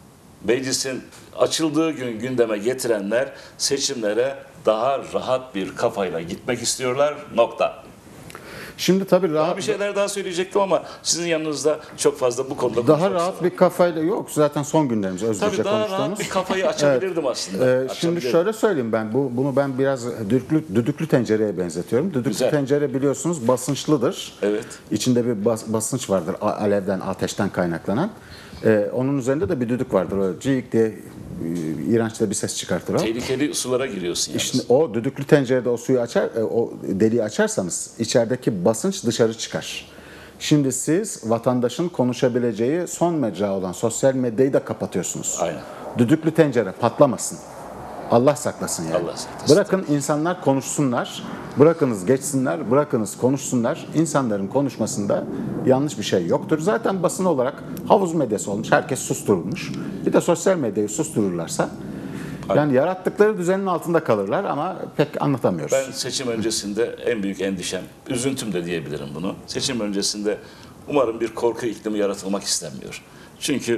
meclisin açıldığı gün gündeme getirenler seçimlere daha rahat bir kafayla gitmek istiyorlar. Nokta. Şimdi tabii Daha rahat, bir şeyler daha söyleyecektim ama sizin yanınızda çok fazla bu konuda daha konuşmak rahat istemem. bir kafayla yok. Zaten son günlerimiz özgürce Tabii daha rahat konuştuğumuz. bir kafayı açabilirdim aslında. Ee, şimdi Açabilirdim. şöyle söyleyeyim ben. Bu bunu ben biraz düdüklü, düdüklü tencereye benzetiyorum. Düdüklü Güzel. tencere biliyorsunuz basınçlıdır. Evet. İçinde bir bas- basınç vardır. a- Alevden, ateşten kaynaklanan. Ee, onun üzerinde de bir düdük vardır. Öyle cıyık diye e, iğrenç de bir ses çıkartır o. Tehlikeli sulara giriyorsun yani. Şimdi o düdüklü tencerede o suyu açar, e, o deliği açarsanız içerideki basınç dışarı çıkar. Şimdi siz vatandaşın konuşabileceği son mecra olan sosyal medyayı da kapatıyorsunuz. Aynen. Düdüklü tencere patlamasın. Allah saklasın yani. Allah saklasın. Bırakın insanlar konuşsunlar. Bırakınız geçsinler, bırakınız konuşsunlar. İnsanların konuşmasında yanlış bir şey yoktur. Zaten basın olarak havuz medyası olmuş. Herkes susturulmuş. Bir de sosyal medyayı sustururlarsa yani yarattıkları düzenin altında kalırlar ama pek anlatamıyoruz. Ben seçim öncesinde en büyük endişem, üzüntüm de diyebilirim bunu. Seçim öncesinde umarım bir korku iklimi yaratılmak istenmiyor. Çünkü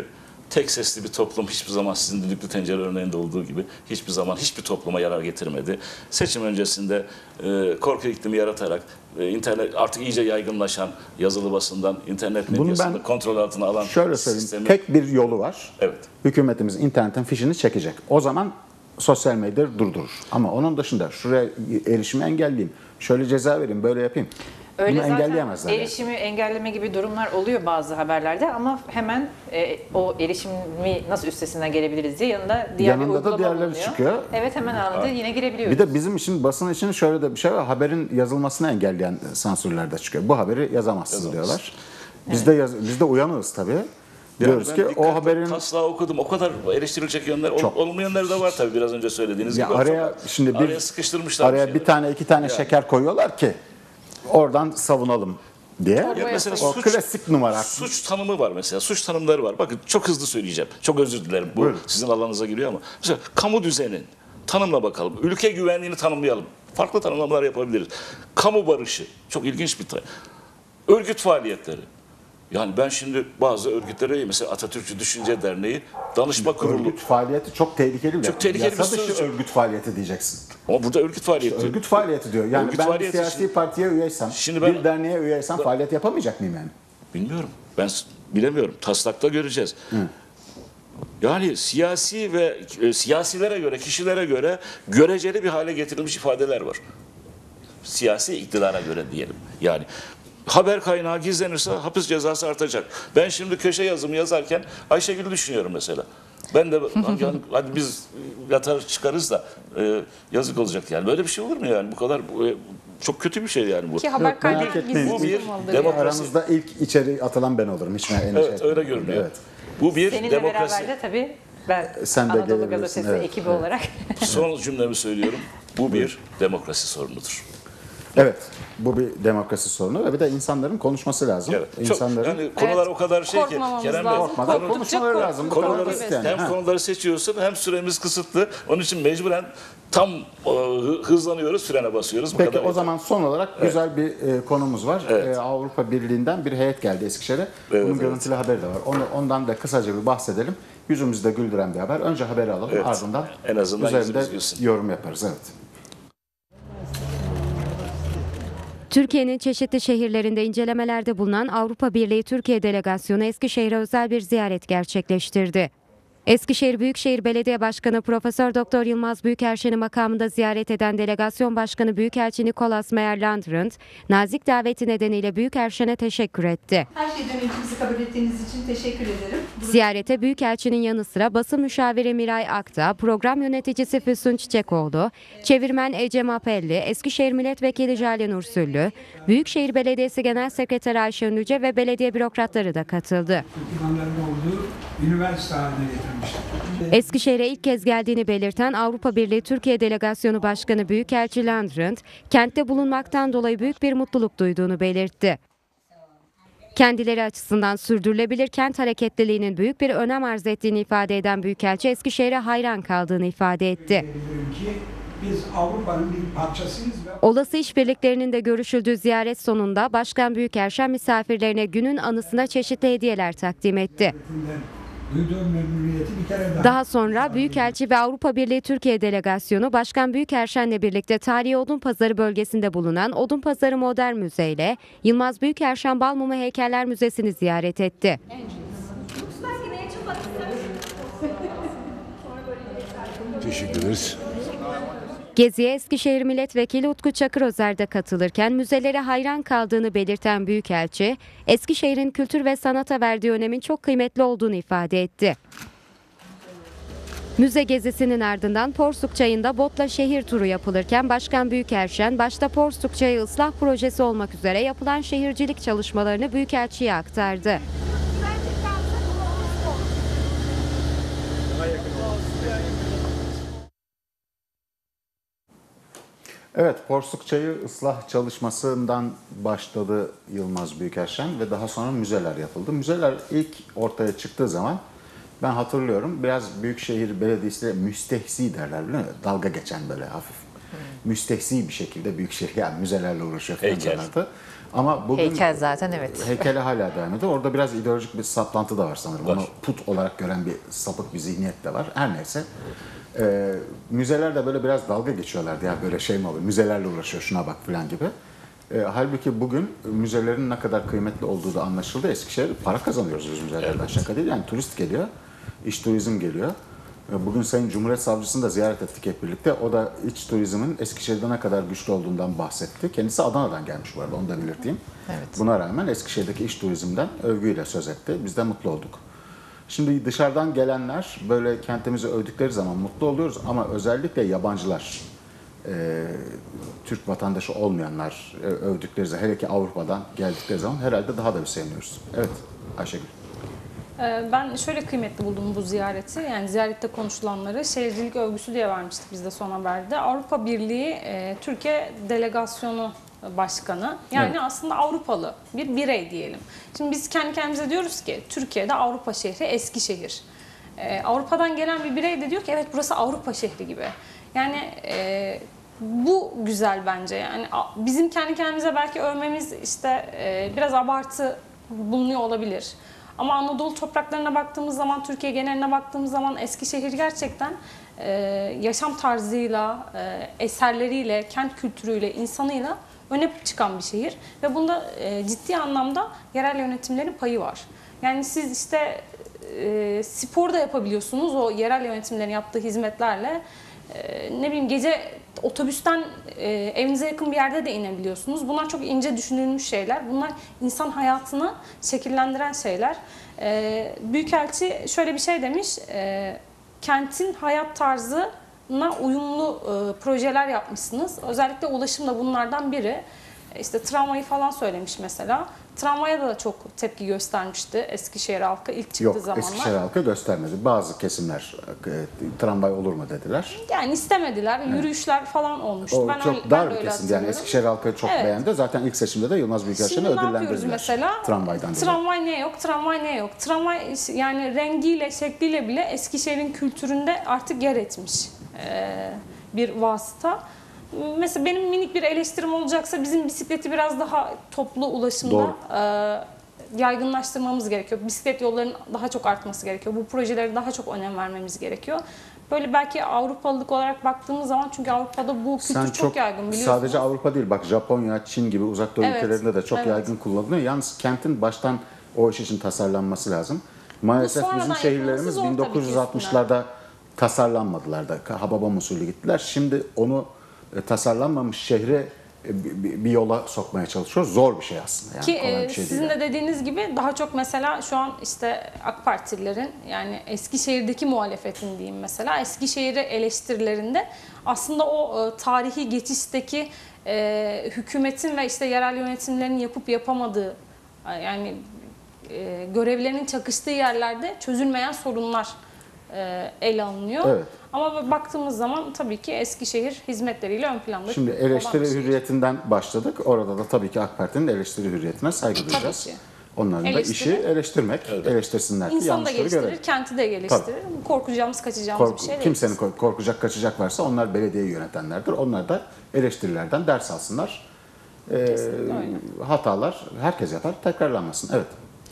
tek sesli bir toplum hiçbir zaman sizin düdüklü tencere örneğinde olduğu gibi hiçbir zaman hiçbir topluma yarar getirmedi. Seçim öncesinde e, korku iklimi yaratarak e, internet artık iyice yaygınlaşan yazılı basından internet Bunu medyasını ben kontrol altına alan şöyle söyleyeyim. sistemi. Tek bir yolu var. Evet. Hükümetimiz internetin fişini çekecek. O zaman sosyal medyayı durdurur. Ama onun dışında şuraya erişimi engelleyeyim. Şöyle ceza vereyim, böyle yapayım. Öyle Bunu zaten engelleyemezler. yani. erişimi engelleme gibi durumlar oluyor bazı haberlerde ama hemen e, o erişimi nasıl üstesinden gelebiliriz diye yanında diğer Yanında bir da uygulama diğerleri bulunuyor. çıkıyor. Evet, hemen anında yine girebiliyoruz. Bir de bizim için, basın için şöyle de bir şey var. Haberin yazılmasını engelleyen sansürler de çıkıyor. Bu haberi yazamazsınız Yazamaz. diyorlar. Biz de yaz, biz de uyanığız tabii. Yani Diyoruz ben ki o dikkatle haberin taslağı okudum. O kadar eleştirilecek yönler, ol- Çok. olumlu yönleri de var tabii biraz önce söylediğiniz ya gibi. araya Çok- şimdi bir araya sıkıştırmışlar. araya şeyleri. bir tane iki tane Yani. şeker koyuyorlar ki oradan savunalım diye. Ya mesela O suç, klasik numara. Suç tanımı var mesela. Suç tanımları var. Bakın çok hızlı söyleyeceğim. Çok özür dilerim. Bu Buyurun. sizin alanınıza giriyor ama. Mesela kamu düzenin. Tanımla bakalım. Ülke güvenliğini tanımlayalım. Farklı tanımlamalar yapabiliriz. Kamu barışı. Çok ilginç bir tanım. Örgüt faaliyetleri. Yani ben şimdi bazı örgütlere, mesela Atatürkçü Düşünce Derneği danışma kurulu. Örgüt faaliyeti çok tehlikeli bir Çok tehlikeli bir Yasa dışı sözcük. örgüt faaliyeti diyeceksin. Ama burada örgüt faaliyeti. Örgüt faaliyeti diyor. Yani Örgüt ben bir faaliyeti siyasi şimdi- partiye üyeysem, Şimdi ben- bir derneğe üyeysem faaliyet yapamayacak mıyım yani? Bilmiyorum. Ben s- bilemiyorum. Taslakta göreceğiz. Yani siyasi ve e, siyasilere göre, kişilere göre göreceli bir hale getirilmiş ifadeler var. Siyasi iktidara göre diyelim. Yani haber kaynağı gizlenirse hapis cezası artacak. Ben şimdi köşe yazımı yazarken Ayşegül'ü düşünüyorum mesela. Ben de yani, hadi biz yatar çıkarız da e, yazık olacak yani. Böyle bir şey olur mu yani? Bu kadar bu, e, çok kötü bir şey yani bu. Ki haber Yok, merak kaynağı etmeyin. gizli Bu bir tutulmalıdır. demokrasi. Aranızda ilk içeri atılan ben olurum. Hiç endişe Evet etmeyin. öyle görünüyor. Evet. Bu bir Seninle demokrasi. beraber de tabii ben Sen de Anadolu gelebilirsin, Gazetesi evet, ekibi evet. olarak Son cümlemi söylüyorum. Bu bir demokrasi sorunudur. Evet. Bu bir demokrasi sorunu ve bir de insanların konuşması lazım. Evet. Çok, İnsanların yani konular o kadar şey ki Korkmamamız Kerem Bey. lazım. korkmadan Korktukça konuşmaları kork- lazım. Bu kadar Konuları, basit yani. hem Ha. konuları seçiyorsun hem süremiz kısıtlı. Onun için mecburen tam e, hı- hızlanıyoruz, frene basıyoruz. Bu Peki kadar o zaman son olarak güzel bir e, konumuz var. Evet. E, Avrupa Birliği'nden bir heyet geldi Eskişehir'e. Evet, Bunun evet. görüntülü haberi de var. Onu, ondan da kısaca bir bahsedelim. Yüzümüzde güldüren bir haber. Önce haberi alalım, Evet. ardından En azından üzerinde yüzümüz gülsün. yorum yaparız. Evet. Türkiye'nin çeşitli şehirlerinde incelemelerde bulunan Avrupa Birliği Türkiye Delegasyonu Eskişehir'e özel bir ziyaret gerçekleştirdi. Eskişehir Büyükşehir Belediye Başkanı Profesör Doktor Yılmaz Büyükerşen'i makamında ziyaret eden Delegasyon Başkanı Büyükelçi Nicolas Meyer-Landrut, nazik daveti nedeniyle Büyükerşen'e teşekkür etti. Her şeyden önce bizi kabul ettiğiniz için teşekkür ederim. Ziyarete Büyükelçinin yanı sıra basın müşaviri Miray Akta, program yöneticisi Füsun Çiçekoğlu, çevirmen Ecem Apelli, Eskişehir Milletvekili Jale Nursüllü, Büyükşehir Belediyesi Genel Sekreteri Ayşe Ünlüce ve belediye bürokratları da katıldı. Kurbanların olduğu üniversite haline getirmişler. Eskişehir'e ilk kez geldiğini belirten Avrupa Birliği Türkiye Delegasyonu Başkanı Büyükelçi Landrut, kentte bulunmaktan dolayı büyük bir mutluluk duyduğunu belirtti. Kendileri açısından sürdürülebilir kent hareketliliğinin büyük bir önem arz ettiğini ifade eden Büyükelçi, Eskişehir'e hayran kaldığını ifade etti. Diyorum ki biz Avrupa'nın bir parçasıyız ve Olası işbirliklerinin de görüşüldüğü ziyaret sonunda Başkan Büyükerşen misafirlerine günün anısına çeşitli hediyeler takdim etti. Avrupa'nın duyduğum memnuniyeti bir kere daha. Daha sonra Büyükelçi ve Avrupa Birliği Türkiye Delegasyonu Başkan Büyükerşen'le birlikte Tarihi Odunpazarı bölgesinde bulunan Odunpazarı Modern Müze ile Yılmaz Büyükerşen Balmumu Heykeller Müzesi'ni ziyaret etti. Teşekkür ederiz. Geziye Eskişehir Milletvekili Utku Çakırözer de katılırken müzelere hayran kaldığını belirten Büyükelçi, Eskişehir'in kültür ve sanata verdiği önemin çok kıymetli olduğunu ifade etti. Müze gezisinin ardından Porsuk Çayı'nda botla şehir turu yapılırken Başkan Büyükerşen, başta Porsuk Çayı ıslah projesi olmak üzere yapılan şehircilik çalışmalarını Büyükelçi'ye aktardı. Evet, Porsuk Çayı ıslah çalışmasından başladı Yılmaz Büyükerşen ve daha sonra müzeler yapıldı. Müzeler ilk ortaya çıktığı zaman ben hatırlıyorum biraz Büyükşehir Belediyesi müstehzi derler, biliyor musun? Dalga geçen böyle hafif. Müstehzi bir şekilde Büyükşehir yani müzelerle uğraşıyor falan Heykel. diyorlardı. Ama bugün Heykel zaten evet. heykeli hala devam ediyor. Orada biraz ideolojik bir saplantı da var sanırım. Var. Onu put olarak gören bir sapık bir zihniyet de var. Her neyse. Ee, müzeler de böyle biraz dalga geçiyorlardı. Ya böyle şey mi olur? Müzelerle uğraşıyor şuna bak falan gibi. Ee, halbuki bugün müzelerin ne kadar kıymetli olduğu da anlaşıldı. Eskişehir para kazanıyoruz biz müzelerden. Evet. Şaka değil. Yani turist geliyor. İç turizm geliyor. Bugün Sayın Cumhuriyet Savcısı'nı da ziyaret ettik hep birlikte. O da iç turizmin Eskişehir'de ne kadar güçlü olduğundan bahsetti. Kendisi Adana'dan gelmiş bu arada, onu da belirteyim. Evet. Buna rağmen Eskişehir'deki iç turizmden övgüyle söz etti. Biz de mutlu olduk. Şimdi dışarıdan gelenler böyle kentimizi övdükleri zaman mutlu oluyoruz ama özellikle yabancılar, e, Türk vatandaşı olmayanlar e, övdükleri zaman, hele ki Avrupa'dan geldikleri zaman herhalde daha da bir seviniyoruz. Evet Ayşegül. Ben şöyle kıymetli buldum bu ziyareti. Yani ziyarette konuşulanları şehircilik övgüsü diye vermiştik biz de son haberde. Avrupa Birliği e, Türkiye Delegasyonu Başkanı. Yani Evet. aslında Avrupalı bir birey diyelim. Şimdi biz kendi kendimize diyoruz ki Türkiye'de Avrupa şehri Eskişehir. E, Avrupa'dan gelen bir birey de diyor ki evet burası Avrupa şehri gibi. Yani e, bu güzel bence. Yani bizim kendi kendimize belki övmemiz işte e, biraz abartı bulunuyor olabilir. Ama Anadolu topraklarına baktığımız zaman, Türkiye geneline baktığımız zaman Eskişehir gerçekten e, yaşam tarzıyla, e, eserleriyle, kent kültürüyle, insanıyla öne çıkan bir şehir. Ve bunda e, ciddi anlamda yerel yönetimlerin payı var. Yani siz işte e, spor da yapabiliyorsunuz o yerel yönetimlerin yaptığı hizmetlerle. E, ne bileyim gece otobüsten e, evinize yakın bir yerde de inebiliyorsunuz. Bunlar çok ince düşünülmüş şeyler. Bunlar insan hayatını şekillendiren şeyler. E, Büyükelçi şöyle bir şey demiş. E, kentin hayat tarzına uyumlu e, projeler yapmışsınız. Özellikle ulaşım da bunlardan biri. E, işte tramvayı falan söylemiş mesela. Tramvaya da çok tepki göstermişti Eskişehir halkı ilk çıktığı Yok, zamanlar. Eskişehir halkı göstermedi. Bazı kesimler e, tramvay olur mu dediler. Yani istemediler. Yürüyüşler falan olmuştu. O ben çok öyle, dar ben de bir öyle kesim. Yani hatırlıyorum. Eskişehir halkı çok Evet. beğendi. Zaten ilk seçimde de Yılmaz Büyükelçin'i Şimdi ne yapıyoruz ödüllendirdiler. mesela? Tramvaydan dolayı. Tramvay ne yok, tramvay ne yok. Tramvay yani rengiyle, şekliyle bile Eskişehir'in kültüründe artık yer etmiş ee, bir vasıta. Mesela benim minik bir eleştirim olacaksa bizim bisikleti biraz daha toplu ulaşımda e, yaygınlaştırmamız gerekiyor. Bisiklet yollarının daha çok artması gerekiyor. Bu projelere daha çok önem vermemiz gerekiyor. Böyle belki Avrupalılık olarak baktığımız zaman çünkü Avrupa'da bu kültür Sen çok, çok yaygın biliyorsunuz. sadece Avrupa değil, bak Japonya, Çin gibi uzak doğu Evet, ülkelerinde de çok evet. yaygın kullanılıyor. Yalnız kentin baştan o iş için tasarlanması lazım. Maalesef sonradan bizim yapılması şehirlerimiz zor tabii bin dokuz yüz altmışlarda tasarlanmadılar da Hababam usulü gittiler. Şimdi onu e, tasarlanmamış şehre e, bir, bir yola sokmaya çalışıyoruz. Zor bir şey aslında. Yani Ki kolay e, bir şey sizin değil. de dediğiniz gibi daha çok mesela şu an işte AK Partililerin yani Eskişehir'deki muhalefetin diyeyim mesela Eskişehir'i eleştirilerinde aslında o e, tarihi geçişteki e, hükümetin ve işte yerel yönetimlerin yapıp yapamadığı yani e, görevlerinin çakıştığı yerlerde çözülmeyen sorunlar e, ele alınıyor. Evet. Ama baktığımız zaman tabii ki Eskişehir hizmetleriyle ön planda Şimdi olan bir eleştiri şehir. hürriyetinden başladık. Orada da tabii ki AK Parti'nin eleştiri hürriyetine saygı duyacağız. ki. Onların da Eleştiri- işi eleştirmek, eleştirsinler ki İnsanı da yanlışları geliştirir, görelim. kenti de geliştirir. Korkacağımız, kaçacağımız Kork- bir şey değil. kimsenin kork- korkacak, kaçacak varsa onlar belediyeyi yönetenlerdir. Onlar da eleştirilerden ders alsınlar. Ee, Kesinlikle öyle. hatalar herkes yapar, tekrarlanmasın. Evet.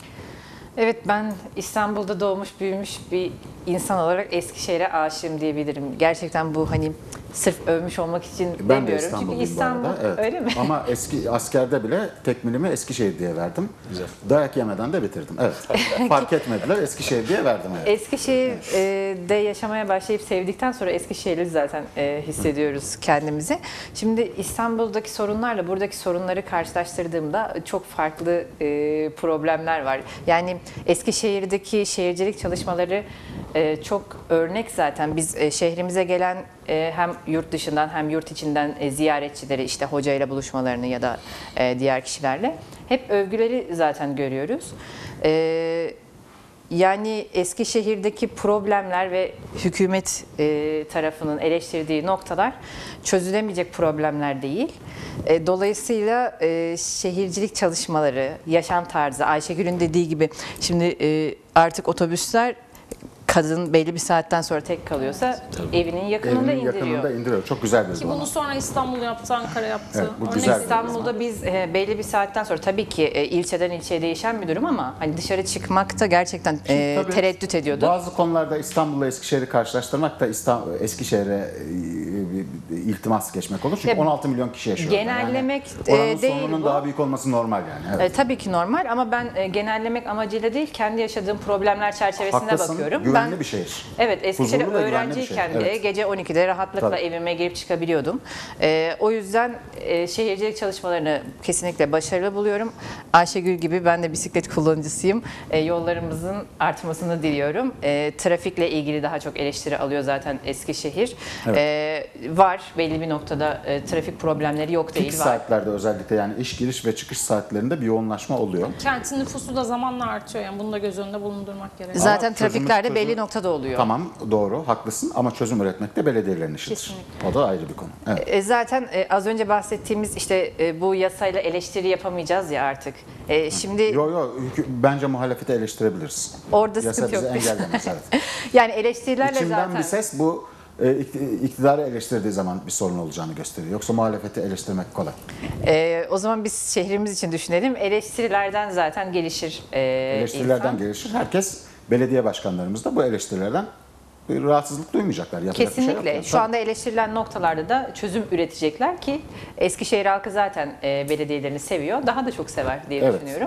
Evet, ben İstanbul'da doğmuş büyümüş bir insan olarak Eskişehir'e aşığım diyebilirim. Gerçekten bu hani sırf övmüş olmak için Ben de demiyorum. Çünkü İstanbulluyum İstanbul bu arada. Evet. öyle mi? Ama eski askerde bile tekmilimi Eskişehir diye verdim. Güzel. Dayak yemeden de bitirdim. Evet. Fark etmediler. Eskişehir diye verdim. Evet. Eskişehir'de yaşamaya başlayıp sevdikten sonra Eskişehir'i zaten e, hissediyoruz kendimizi. Şimdi İstanbul'daki sorunlarla buradaki sorunları karşılaştırdığımda çok farklı e, problemler var. Yani Eskişehir'deki şehircilik çalışmaları e, çok örnek zaten. Biz e, şehrimize gelen e, hem yurt dışından hem yurt içinden e, ziyaretçileri işte hocayla buluşmalarını ya da e, diğer kişilerle hep övgüleri zaten görüyoruz. E, Yani Eskişehir'deki problemler ve hükümet e, tarafının eleştirdiği noktalar çözülemeyecek problemler değil. E, dolayısıyla e, şehircilik çalışmaları, yaşam tarzı, Ayşegül'ün dediği gibi şimdi e, artık otobüsler kadın belli bir saatten sonra tek kalıyorsa evinin yakınında Evinin indiriyor. yakınında indiriyor. Çok güzel bir Ki uygulama. bunu sonra İstanbul yaptı, Ankara yaptı. Evet, bu Örnek güzel bir İstanbul'da biz e, belli bir saatten sonra tabii ki e, ilçeden ilçeye değişen bir durum ama hani dışarı çıkmakta gerçekten e, Tabii tereddüt ediyorduk. Bazı konularda İstanbul'la Eskişehir'i karşılaştırmak da İstanbul, Eskişehir'e e, iltimas geçmek olur. Çünkü Ya, on altı milyon kişi yaşıyor. orada. genellemek, yani oranın e, değil sorununun bu. daha büyük olması normal yani. Evet. E, tabii ki normal ama ben e, genellemek amacıyla değil, kendi yaşadığım problemler çerçevesinde Haklısın, bakıyorum. güvenli ben, bir şehir. Evet, Eskişehir'e Huzurlu ve güvenli bir öğrenciyken şehir, de evet. gece on ikide rahatlıkla Tabii. evime girip çıkabiliyordum. E, o yüzden e, şehircilik çalışmalarını kesinlikle başarılı buluyorum. Ayşegül gibi ben de bisiklet kullanıcısıyım. E, yollarımızın artmasını diliyorum. E, trafikle ilgili daha çok eleştiri alıyor zaten Eskişehir. Evet. E, var belli bir noktada e, trafik problemleri yok değil Fix var. saatlerde özellikle yani iş giriş ve çıkış saatlerinde bir yoğunlaşma oluyor. Kentin nüfusu da zamanla artıyor, yani bunu da göz önünde bulundurmak gerekiyor. Zaten Ama çözümü- trafiklerde çözümü- belli noktada oluyor. Tamam, doğru, haklısın ama çözüm üretmek de belediyelerin işidir. Kesinlikle. O da ayrı bir konu. Evet. E, zaten e, az önce bahsettiğimiz işte e, bu yasayla eleştiri yapamayacağız ya artık. E, şimdi Yo yo, hükü- bence muhalefeti eleştirebiliriz. orada Yasa sıkıntı yok. bizi engellemez. Evet. Yani eleştirilerle İçimden zaten. bir ses bu e, ikti- iktidarı eleştirdiği zaman bir sorun olacağını gösteriyor. Yoksa muhalefeti eleştirmek kolay. E, o zaman biz şehrimiz için düşünelim. Eleştirilerden zaten gelişir e, Eleştirilerden insan. gelişir. Herkes, belediye başkanlarımız da bu eleştirilerden bir rahatsızlık duymayacaklar. Yapacak bir şey yok Kesinlikle. yani. Şu Tabii. anda eleştirilen noktalarda da çözüm üretecekler ki Eskişehir halkı zaten e, belediyelerini seviyor. Daha da çok sever diye Evet. düşünüyorum.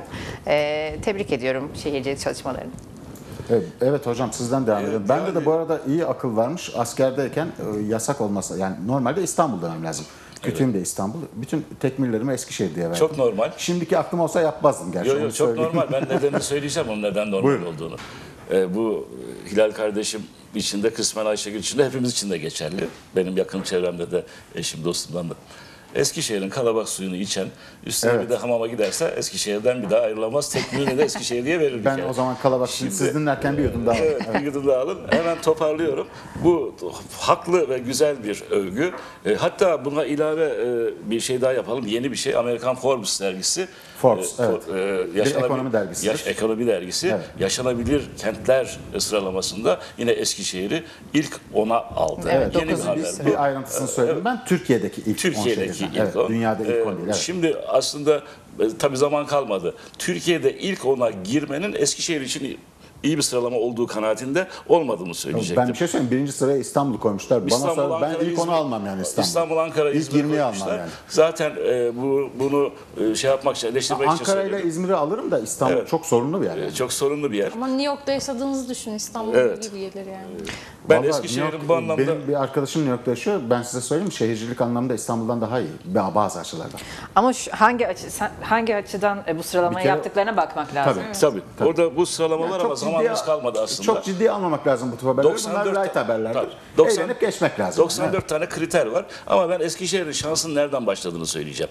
E, tebrik ediyorum şehircilik çalışmalarını. Evet, evet hocam, sizden devam edelim. Bende de bu arada iyi akıl varmış. Askerdeyken e, yasak olmasa, yani normalde İstanbul demem lazım. Kütüğüm de İstanbul. Bütün tekmillerimi Eskişehir diye verdim. Çok normal. Şimdiki aklım olsa yapmazdım gerçi. Yok onu yok, çok söyleyeyim. normal. Ben nedenini söyleyeceğim onun neden normal Buyurun. olduğunu. Ee, bu Hilal kardeşim içinde, kısmen Ayşegül içinde, hepimiz için de geçerli. Benim yakın çevremde de eşim, dostumdan da. Eskişehir'in kalabak suyunu içen, üstüne Evet. bir de hamama giderse Eskişehir'den bir daha ayrılamaz. Tekmini de Eskişehir diye verir bir Ben kere. o zaman kalabalık siz dinlerken bir yudum daha. Evet, bir yudum daha alın. Hemen toparlıyorum. Bu haklı ve güzel bir övgü. E, hatta buna ilave e, bir şey daha yapalım. Yeni bir şey. Amerikan Forbes dergisi. Forbes, E, evet. for- e, Bir yaşanabil- ekonomi dergisidir. Yaş, ekonomi dergisi. Evet. Yaşanabilir kentler sıralamasında yine Eskişehir'i ilk ona aldı. Evet, Yeni bir dokuzuncu haber sırada. bu. Bir ayrıntısını söyledim ben. Türkiye'deki ilk on Türkiye'deki şehirden. ilk Evet, on. dünyada ilk Ee, on değil. Evet. Şimdi aslında e, tabii zaman kalmadı. Türkiye'de ilk ona girmenin Eskişehir için iyi bir sıralama olduğu kanaatinde olmadığımı söyleyecektim. Ben bir şey söyleyeyim. Birinci sıraya İstanbul'u koymuşlar. Bana İstanbul, sonra ben Ankara, ilk onu İzmir- almam yani İstanbul. İstanbul, Ankara, İlk İzmir'i yirmiye almam koymuşlar. yani. Zaten e, bu bunu e, şey yapmak için, eleştirmek için Ankara ile söylüyorum. İzmir'i alırım da İstanbul Evet. çok sorunlu bir yer. E, Çok sorunlu bir yer. Ama New York'ta yaşadığınızı düşünün, İstanbul Evet. gibi gelir yani. Ben Vallahi Eskişehir'in New York- bu anlamda... Benim bir arkadaşım New York'ta yaşıyor. Ben size söyleyeyim, şehircilik anlamında İstanbul'dan daha iyi. Bazı açılardan. Ama şu, hangi açı, sen- hangi açıdan e, bu sıralamayı Bir kere- yaptıklarına bakmak lazım. Tabii. Tabii. Orada bu sıralamalar Yani ama çok zamanımız ciddi- kalmadı aslında. Çok ciddi almamak lazım bu tip haberleri. Bunlar doksan dört light haberlerdir. Tabii. doksan Eğlenip geçmek lazım. doksan dört tane kriter var ama ben Eskişehir'in şansının nereden başladığını söyleyeceğim.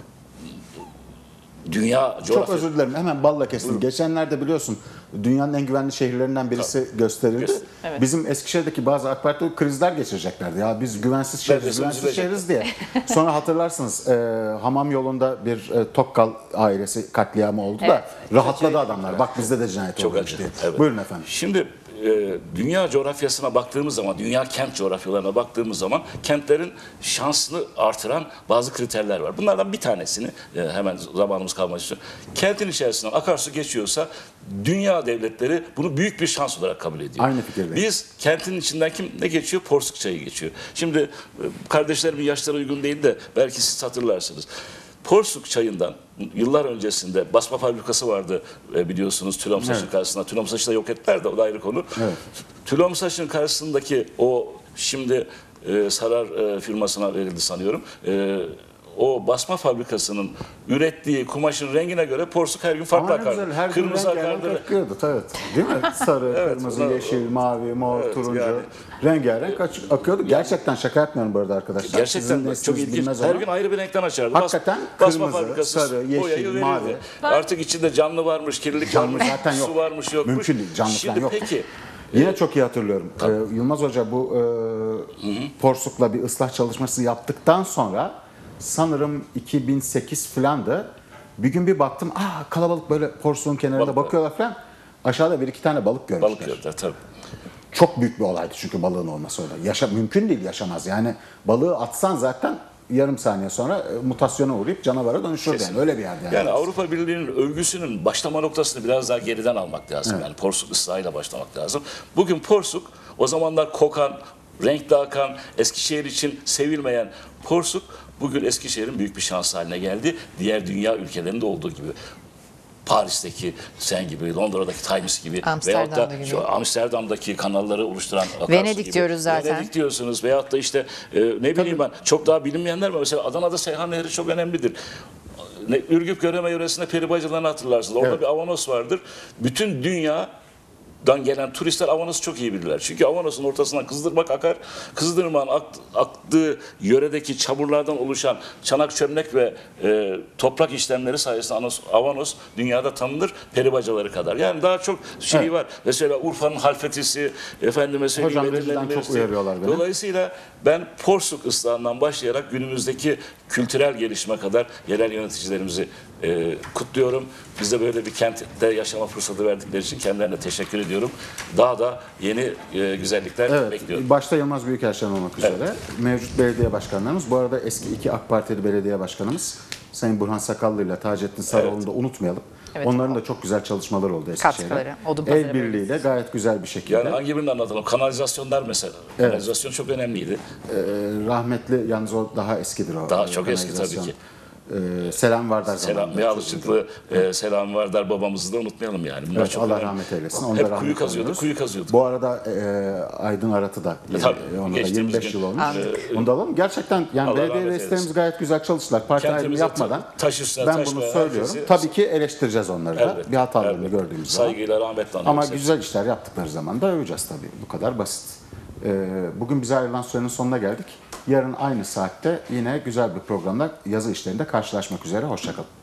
Dünya Çok coğrafya... özür dilerim. Hemen balla kestim. Geçenlerde biliyorsun dünyanın en güvenli şehirlerinden birisi gösterildi. Göster- Evet. Bizim Eskişehir'deki bazı AK Parti krizler geçireceklerdi. Ya biz güvensiz şehiriz, Neredeyse güvensiz üzülecekler. şehiriz diye. Sonra hatırlarsınız e, Hamam yolunda bir e, Tokkal ailesi katliamı oldu da Evet. rahatladı adamlar. Bak bizde de cinayet Çok olmuş acı. diye. Evet. Buyurun efendim. Şimdi e, dünya coğrafyasına baktığımız zaman, dünya kent coğrafyalarına baktığımız zaman kentlerin şansını artıran bazı kriterler var. Bunlardan bir tanesini e, hemen zamanımız kalmak için. Kentin içerisinden akarsu geçiyorsa dünya devletleri bunu büyük bir şans olarak kabul ediyor. Aynı fikirdeyim. Biz kentin içinden kim ne geçiyor? Porsuk çayı geçiyor. Şimdi e, kardeşlerimin yaşları uygun değil de belki siz hatırlarsınız. Porsuk çayından yıllar öncesinde basma fabrikası vardı e, biliyorsunuz Tülomsaç'ın Evet. karşısında. Tülomsaç'ı da yok ettiler de o da ayrı konu. Evet. Tülomsaç'ın karşısındaki o şimdi e, Sarar e, firmasına verildi sanıyorum. E, o basma fabrikasının ürettiği kumaşın rengine göre porsuk her gün farklı Ama ne akardı. güzel, her gün Kırmızı rengarenk akardı. akıyordu. Evet. Değil mi? Sarı, Evet, kırmızı, bunlar- yeşil, mavi, mor, Evet, turuncu. yani- Rengarenk açık, akıyordu. Gerçekten şaka yapmıyorum bu arada arkadaşlar. Gerçekten Sizin bak, çok nesliniz ilginç. bilmez Her ama. gün ayrı bir renkten açardı. Hakikaten basma kırmızı, fabrikası sarı, yeşil, boyayı verirdi. mavi. Artık içinde canlı varmış, kirlilik Canlı varmış, zaten yok. su varmış yokmuş. Mümkün değil, canlı Şimdi falan yok. peki Yine çok iyi hatırlıyorum. Ee, Yılmaz Hoca bu e, Porsuk'la bir ıslah çalışması yaptıktan sonra sanırım iki bin sekiz filandı. Bir gün bir baktım, aa kalabalık böyle Porsuk'un kenarında Balık- bakıyorlar falan. Aşağıda bir iki tane balık görmüşler. balık gördüler tabii. çok büyük bir olaydı çünkü balığın olması orada. Yaşa, mümkün değil yaşamaz. Yani balığı atsan zaten yarım saniye sonra e, mutasyona uğrayıp canavara dönüşür yani. Öyle bir yerde. Yani, Yani Avrupa Birliği'nin övgüsünün başlama noktasını biraz daha geriden almak lazım. Evet. Yani porsuk ıslahıyla başlamak lazım. Bugün porsuk o zamanlar kokan, renkli akan, Eskişehir için sevilmeyen porsuk bugün Eskişehir'in büyük bir şansı haline geldi. Diğer dünya ülkelerinde olduğu gibi. Paris'teki sen gibi, Londra'daki Times gibi veyahut da gibi. şu Amsterdam'daki kanalları oluşturan akarsu Venedik gibi. diyoruz zaten. Venedik diyorsunuz veyahut da işte e, ne bileyim ben çok daha bilinmeyenler var. Mesela Adana'da Seyhan Nehri çok önemlidir. Ne, Ürgüp Göreme yöresinde peri bacılarını hatırlarsınız. Orada Evet. bir avanos vardır. Bütün dünyadan gelen turistler Avanos'u çok iyi bilirler. Çünkü Avanos'un ortasından Kızdırmak akar. Kızdırmak'ın akt, aktığı yöredeki çamurlardan oluşan çanak çömlek ve e, toprak işlemleri sayesinde Avanos, Avanos dünyada tanınır peri bacaları kadar. Yani daha çok şeyi Evet. var. Mesela Urfa'nın halfetisi, efendime söyleyeyim. Hocam Edirne'nin rejiden çok Merisi. uyarıyorlar beni. Dolayısıyla ben porsuk ıslahından başlayarak günümüzdeki kültürel gelişime kadar yerel yöneticilerimizi e, kutluyorum. Bize böyle bir kentte yaşama fırsatı verdikleri için kendilerine teşekkür ediyorum. Daha da yeni e, güzellikler Evet, bekliyorum. başta Yılmaz Büyükelçen olmak üzere mevcut belediye başkanlarımız. Bu arada eski iki AK Partili belediye başkanımız Sayın Burhan Sakallı ile Taceddin Sarıoğlu'nu da unutmayalım. Evet. Onların da çok güzel çalışmaları oldu Eskişehir'de. Katkıları, odun pazarı El birliğiyle gayet güzel bir şekilde. Yani hangi birini anlatalım? Kanalizasyonlar mesela. Kanalizasyon çok önemliydi. Ee, rahmetli yalnız o daha eskidir o. Daha çok eski tabii kanalizasyon. ki. Ee, Selam Vardar Selam zamanında. ve Alışıklı, e, Selam Vardar babamızı da unutmayalım yani. Bunlar Evet, çok Allah önemli. rahmet eylesin. Onu da Hep rahmet kuyu kazıyorduk, anıyoruz. kuyu kazıyorduk. Bu arada e, Aydın Arat'ı da E, tabii, e, ona da geçtiğimiz yirmi beş gün. yıl olmuş. Ee, Onu da alalım. Gerçekten yani Allah belediye rahmet reislerimiz eylesin. gayet güzel çalıştılar. Parti ayrımı Kentimize yapmadan. taş üstüne Ben taş bunu koyan söylüyorum. herkesi- Tabii ki eleştireceğiz onları da. Elbette, Bir hatalarını elbette. gördüğümüz zaman. Saygıyla rahmetle Ama anıyoruz. güzel işler yaptıkları zaman da öveceğiz tabii. Bu kadar basit. Ee, bugün bize ayrılan sürenin sonuna geldik. Yarın aynı saatte yine güzel bir programda yazı işlerinde karşılaşmak üzere. Hoşçakalın.